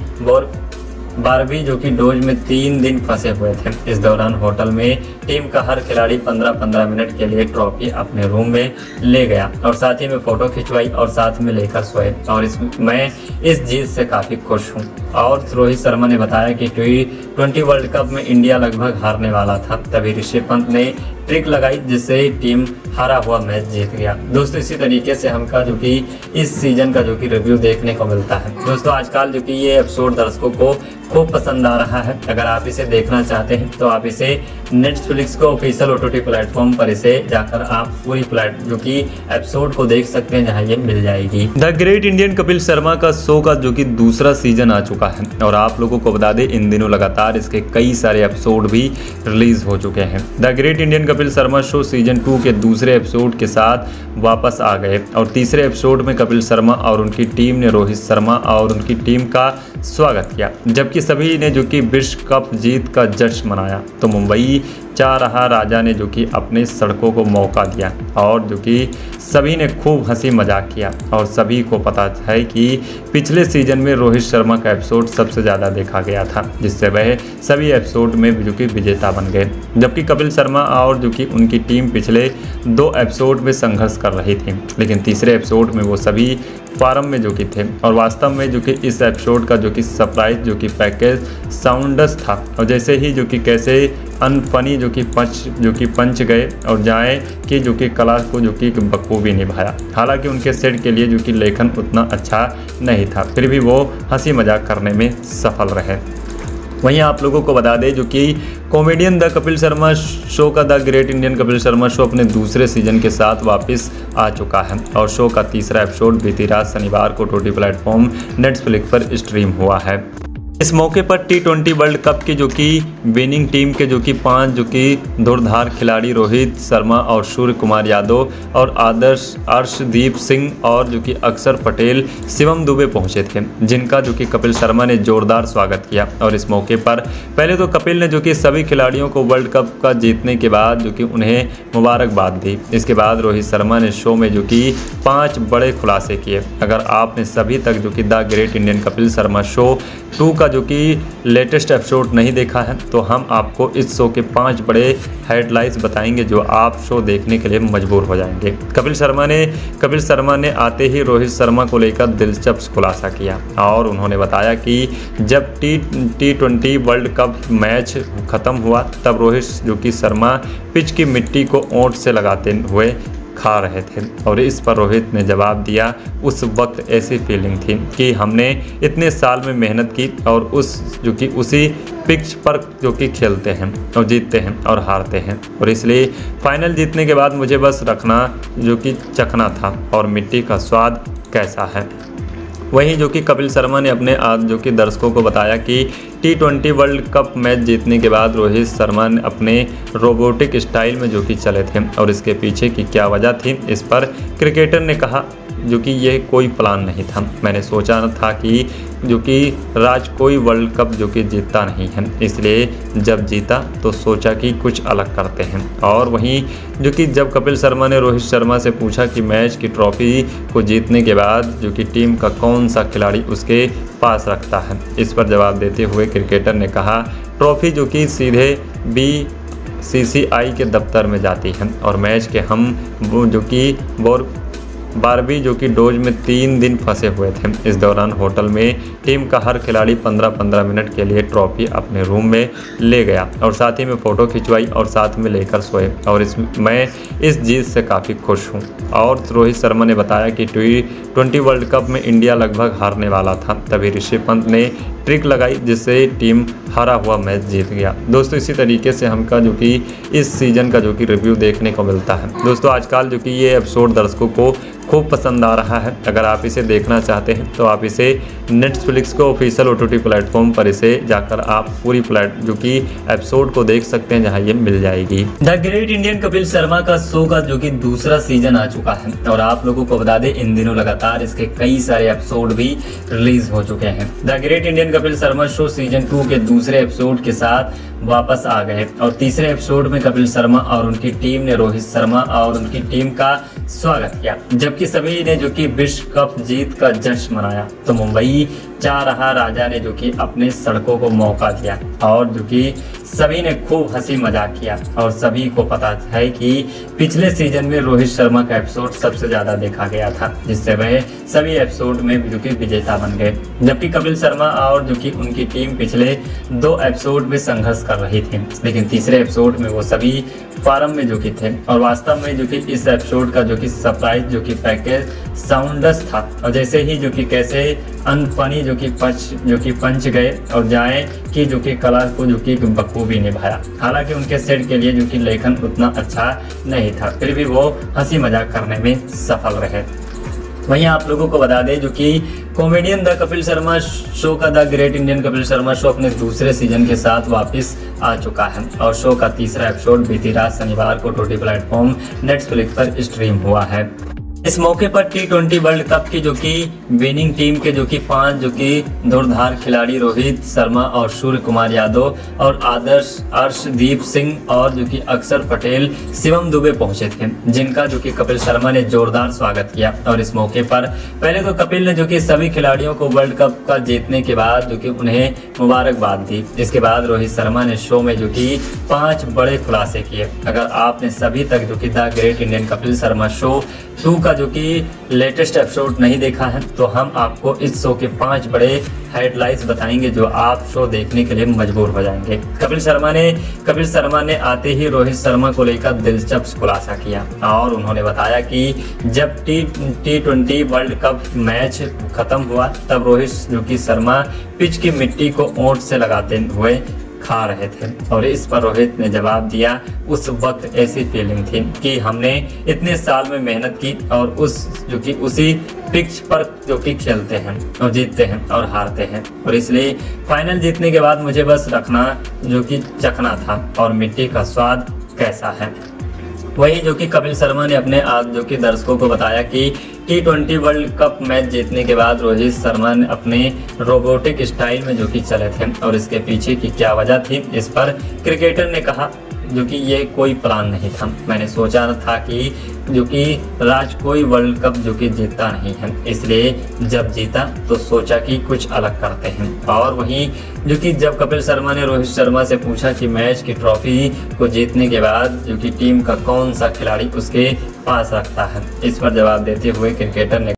12वीं जो कि डोज में 3 दिन फंसे हुए थे। इस दौरान होटल में टीम का हर खिलाड़ी 15-15 मिनट के लिए ट्रॉफी अपने रूम में ले गया और साथ ही में फोटो खिंचवाई और साथ में लेकर सोए, और मैं इस जीत से काफ़ी खुश हूँ। और रोहित शर्मा ने बताया कि T20 वर्ल्ड कप में इंडिया लगभग हारने वाला था, तभी ऋषभ पंत ने ट्रिक लगाई जिससे टीम हारा हुआ मैच जीत गया। दोस्तों, इसी तरीके से हमका जो कि इस सीजन का जो कि रिव्यू देखने को मिलता है। दोस्तों, आजकल जो कि ये एपिसोड दर्शकों को खूब पसंद आ रहा है। अगर आप इसे देखना चाहते हैं तो आप इसे नेटफ्लिक्स को ऑफिशियल OTT प्लेटफॉर्म पर इसे जाकर आप पूरी जो कि एपिसोड को देख सकते हैं, जहां ये मिल जाएगी। The great Indian Kapil Sharma का शो का जो कि दूसरा सीजन आ चुका है, और आप लोगों को बता दें इन दिनों लगातार इसके कई सारे एपिसोड भी रिलीज हो चुके हैं। The great Indian Kapil Sharma show season 2 के दूसरे एपिसोड के साथ वापस आ गए, और तीसरे एपिसोड में कपिल शर्मा और उनकी टीम ने रोहित शर्मा और उनकी टीम का स्वागत किया, जबकि सभी ने जो कि विश्व कप जीत का जश्न मनाया। तो मुंबई चाह रहा राजा ने जो कि अपने सड़कों को मौका दिया, और जो कि सभी ने खूब हंसी मजाक किया, और सभी को पता है कि पिछले सीजन में रोहित शर्मा का एपिसोड सबसे ज़्यादा देखा गया था, जिससे वह सभी एपिसोड में जो कि विजेता बन गए। जबकि कपिल शर्मा और जो कि उनकी टीम पिछले 2 एपिसोड में संघर्ष कर रही थी, लेकिन तीसरे एपिसोड में वो सभी फार्म में जो कि थे, और वास्तव में जो कि इस एपिसोड का जो कि सरप्राइज जो कि पैकेज साउंडस था, और जैसे ही जो कि कैसे अनफनी जो कि पंच गए और जाए कि जो कि कला को जो कि बखूबी निभाया। हालांकि उनके सेट के लिए जो कि लेखन उतना अच्छा नहीं था, फिर भी वो हंसी मजाक करने में सफल रहे। वहीं आप लोगों को बता दें जो कि comedian the Kapil Sharma show का the great Indian Kapil Sharma show अपने दूसरे सीजन के साथ वापस आ चुका है, और शो का तीसरा एपिसोड बीती रात शनिवार को OTT प्लेटफॉर्म नेटफ्लिक्स पर स्ट्रीम हुआ है। इस मौके पर T20 वर्ल्ड कप की जो कि विनिंग टीम के जो कि 5 जो कि धुरंधर खिलाड़ी रोहित शर्मा और सूर्य कुमार यादव और अर्शदीप सिंह और जो कि अक्षर पटेल, शिवम दुबे पहुंचे थे, जिनका जो कि कपिल शर्मा ने जोरदार स्वागत किया। और इस मौके पर पहले तो कपिल ने जो कि सभी खिलाड़ियों को वर्ल्ड कप का जीतने के बाद जो कि उन्हें मुबारकबाद दी। इसके बाद रोहित शर्मा ने शो में जो कि 5 बड़े खुलासे किए। अगर आपने सभी तक जो कि the great Indian Kapil Sharma show 2 का जो कि लेटेस्ट एपिसोड नहीं देखा है, तो हम आपको इस शो के 5 बड़े हेडलाइंस बताएंगे जो आप शो देखने के लिए मजबूर हो जाएंगे। कपिल शर्मा ने आते ही रोहित शर्मा को लेकर दिलचस्प खुलासा किया, और उन्होंने बताया कि जब T20 वर्ल्ड कप मैच खत्म हुआ तब रोहित जो कि शर्मा पिच की मिट्टी को ओंठ से लगाते हुए खा रहे थे, और इस पर रोहित ने जवाब दिया, उस वक्त ऐसी फीलिंग थी कि हमने इतने साल में मेहनत की और उसी पिच पर जो कि खेलते हैं और जीतते हैं और हारते हैं, और इसलिए फाइनल जीतने के बाद मुझे बस रखना जो कि चखना था और मिट्टी का स्वाद कैसा है। वहीं जो कि कपिल शर्मा ने अपने आज जो कि दर्शकों को बताया कि T20 वर्ल्ड कप मैच जीतने के बाद रोहित शर्मा ने अपने रोबोटिक स्टाइल में जो कि चले थे, और इसके पीछे की क्या वजह थी, इस पर क्रिकेटर ने कहा जो कि यह कोई प्लान नहीं था। मैंने सोचा था कि जो कि राज कोई वर्ल्ड कप जो कि जीतता नहीं है, इसलिए जब जीता तो सोचा कि कुछ अलग करते हैं। और वहीं जो कि जब कपिल शर्मा ने रोहित शर्मा से पूछा कि मैच की ट्रॉफी को जीतने के बाद जो कि टीम का कौन सा खिलाड़ी उसके पास रखता है, इस पर जवाब देते हुए क्रिकेटर ने कहा, ट्रॉफी जो कि सीधे BCCI के दफ्तर में जाती है, और मैच के हम जो कि बारहवीं जो कि डोज में 3 दिन फंसे हुए थे। इस दौरान होटल में टीम का हर खिलाड़ी 15-15 मिनट के लिए ट्रॉफी अपने रूम में ले गया और साथ ही में फ़ोटो खिंचवाई और साथ में लेकर सोए और मैं इस जीत से काफ़ी खुश हूँ। और रोहित शर्मा ने बताया कि T20 वर्ल्ड कप में इंडिया लगभग हारने वाला था, तभी ऋषभ पंत ने ट्रिक लगाई जिससे टीम हारा हुआ मैच जीत गया। दोस्तों इसी तरीके से हमका जो कि इस सीज़न का जो कि रिव्यू देखने को मिलता है। दोस्तों आजकल जो कि ये एपिसोड दर्शकों को खूब पसंद आ रहा है। अगर आप इसे देखना चाहते हैं तो आप इसे नेटफ्लिक्स को ऑफिशियल OTT प्लेटफॉर्म पर इसे जाकर आप पूरी जो कि एपिसोड को देख सकते हैं, जहां ये मिल जाएगी। The great Indian Kapil Sharma का शो का जो कि दूसरा सीजन आ चुका है और आप लोगों को बता दें इन दिनों लगातार इसके कई सारे एपिसोड भी रिलीज हो चुके हैं। The great Indian Kapil Sharma show season 2 के दूसरे एपिसोड के साथ वापस आ गए और तीसरे एपिसोड में कपिल शर्मा और उनकी टीम ने रोहित शर्मा और उनकी टीम का स्वागत किया, जबकि सभी ने जो कि विश्व कप जीत का जश्न मनाया तो मुंबई जा रहा राजा ने जो कि अपने सड़कों को मौका दिया और जो कि सभी ने खूब हंसी मजाक किया और सभी को पता है कि पिछले सीजन में रोहित शर्मा का एपिसोड सबसे ज्यादा देखा गया था, जिससे वह सभी एपिसोड में जो कि विजेता बन गए, जबकि कपिल शर्मा और जो कि उनकी टीम पिछले 2 एपिसोड में संघर्ष कर रही थी, लेकिन तीसरे एपिसोड में वो सभी फार्म में जो कि थे और वास्तव में जो कि इस एपिसोड का जो कि सरप्राइज जो कि पैकेज साउंडस था और जैसे ही जो कि कैसे अनफनी जो कि पंच गए और जाए कि जो कि कला को जो कि बखूबी निभाया। हालांकि उनके सेट के लिए जो कि लेखन उतना अच्छा नहीं था, फिर भी वो हंसी मजाक करने में सफल रहे। वहीं आप लोगों को बता दें जो कि comedian the Kapil Sharma show का the great Indian Kapil Sharma show अपने दूसरे सीजन के साथ वापस आ चुका है और शो का तीसरा एपिसोड बीती रात शनिवार को OTT प्लेटफॉर्म नेटफ्लिक्स पर स्ट्रीम हुआ है। इस मौके पर T20 वर्ल्ड कप की जो कि विनिंग टीम के जो कि 5 जो कि धुरंधर खिलाड़ी रोहित शर्मा और सूर्य कुमार यादव और आदर्श अर्शदीप सिंह और जो कि अक्षर पटेल शिवम दुबे पहुंचे थे, जिनका जो कि कपिल शर्मा ने जोरदार स्वागत किया। और इस मौके पर पहले तो कपिल ने जो कि सभी खिलाड़ियों को वर्ल्ड कप का जीतने के बाद जो कि उन्हें मुबारकबाद दी। इसके बाद रोहित शर्मा ने शो में जो कि 5 बड़े खुलासे किए। अगर आपने सभी तक जो कि the great Indian Kapil Sharma show 2 का जो कि लेटेस्ट एपिसोड नहीं देखा है तो हम आपको इस शो के 5 बड़े हेडलाइंस बताएंगे जो आप शो देखने के लिए मजबूर हो जाएंगे। कपिल शर्मा ने आते ही रोहित शर्मा को लेकर दिलचस्प खुलासा किया और उन्होंने बताया कि जब T20 वर्ल्ड कप मैच खत्म हुआ तब रोहित जो कि शर्मा पिच की मिट्टी को ओंठ से लगाते हुए खा रहे थे और इस पर रोहित ने जवाब दिया, उस वक्त ऐसी फीलिंग थी कि हमने इतने साल में मेहनत की और उसी पिच पर जो कि खेलते हैं और जीतते हैं और हारते हैं और इसलिए फाइनल जीतने के बाद मुझे बस चखना था और मिट्टी का स्वाद कैसा है। वही जो कि कपिल शर्मा ने अपने जो कि दर्शकों को बताया कि T20 वर्ल्ड कप मैच जीतने के बाद रोहित शर्मा ने अपने रोबोटिक स्टाइल में जो कि चले थे और इसके पीछे की क्या वजह थी, इस पर क्रिकेटर ने कहा जो कि ये कोई प्लान नहीं था। मैंने सोचा था कि जो कि राज कोई वर्ल्ड कप जो कि जीतता नहीं है, इसलिए जब जीता तो सोचा कि कुछ अलग करते हैं। और वहीं जो कि जब कपिल शर्मा ने रोहित शर्मा से पूछा कि मैच की ट्रॉफी को जीतने के बाद जो कि टीम का कौन सा खिलाड़ी उसके पास रखता है, इस पर जवाब देते हुए क्रिकेटर ने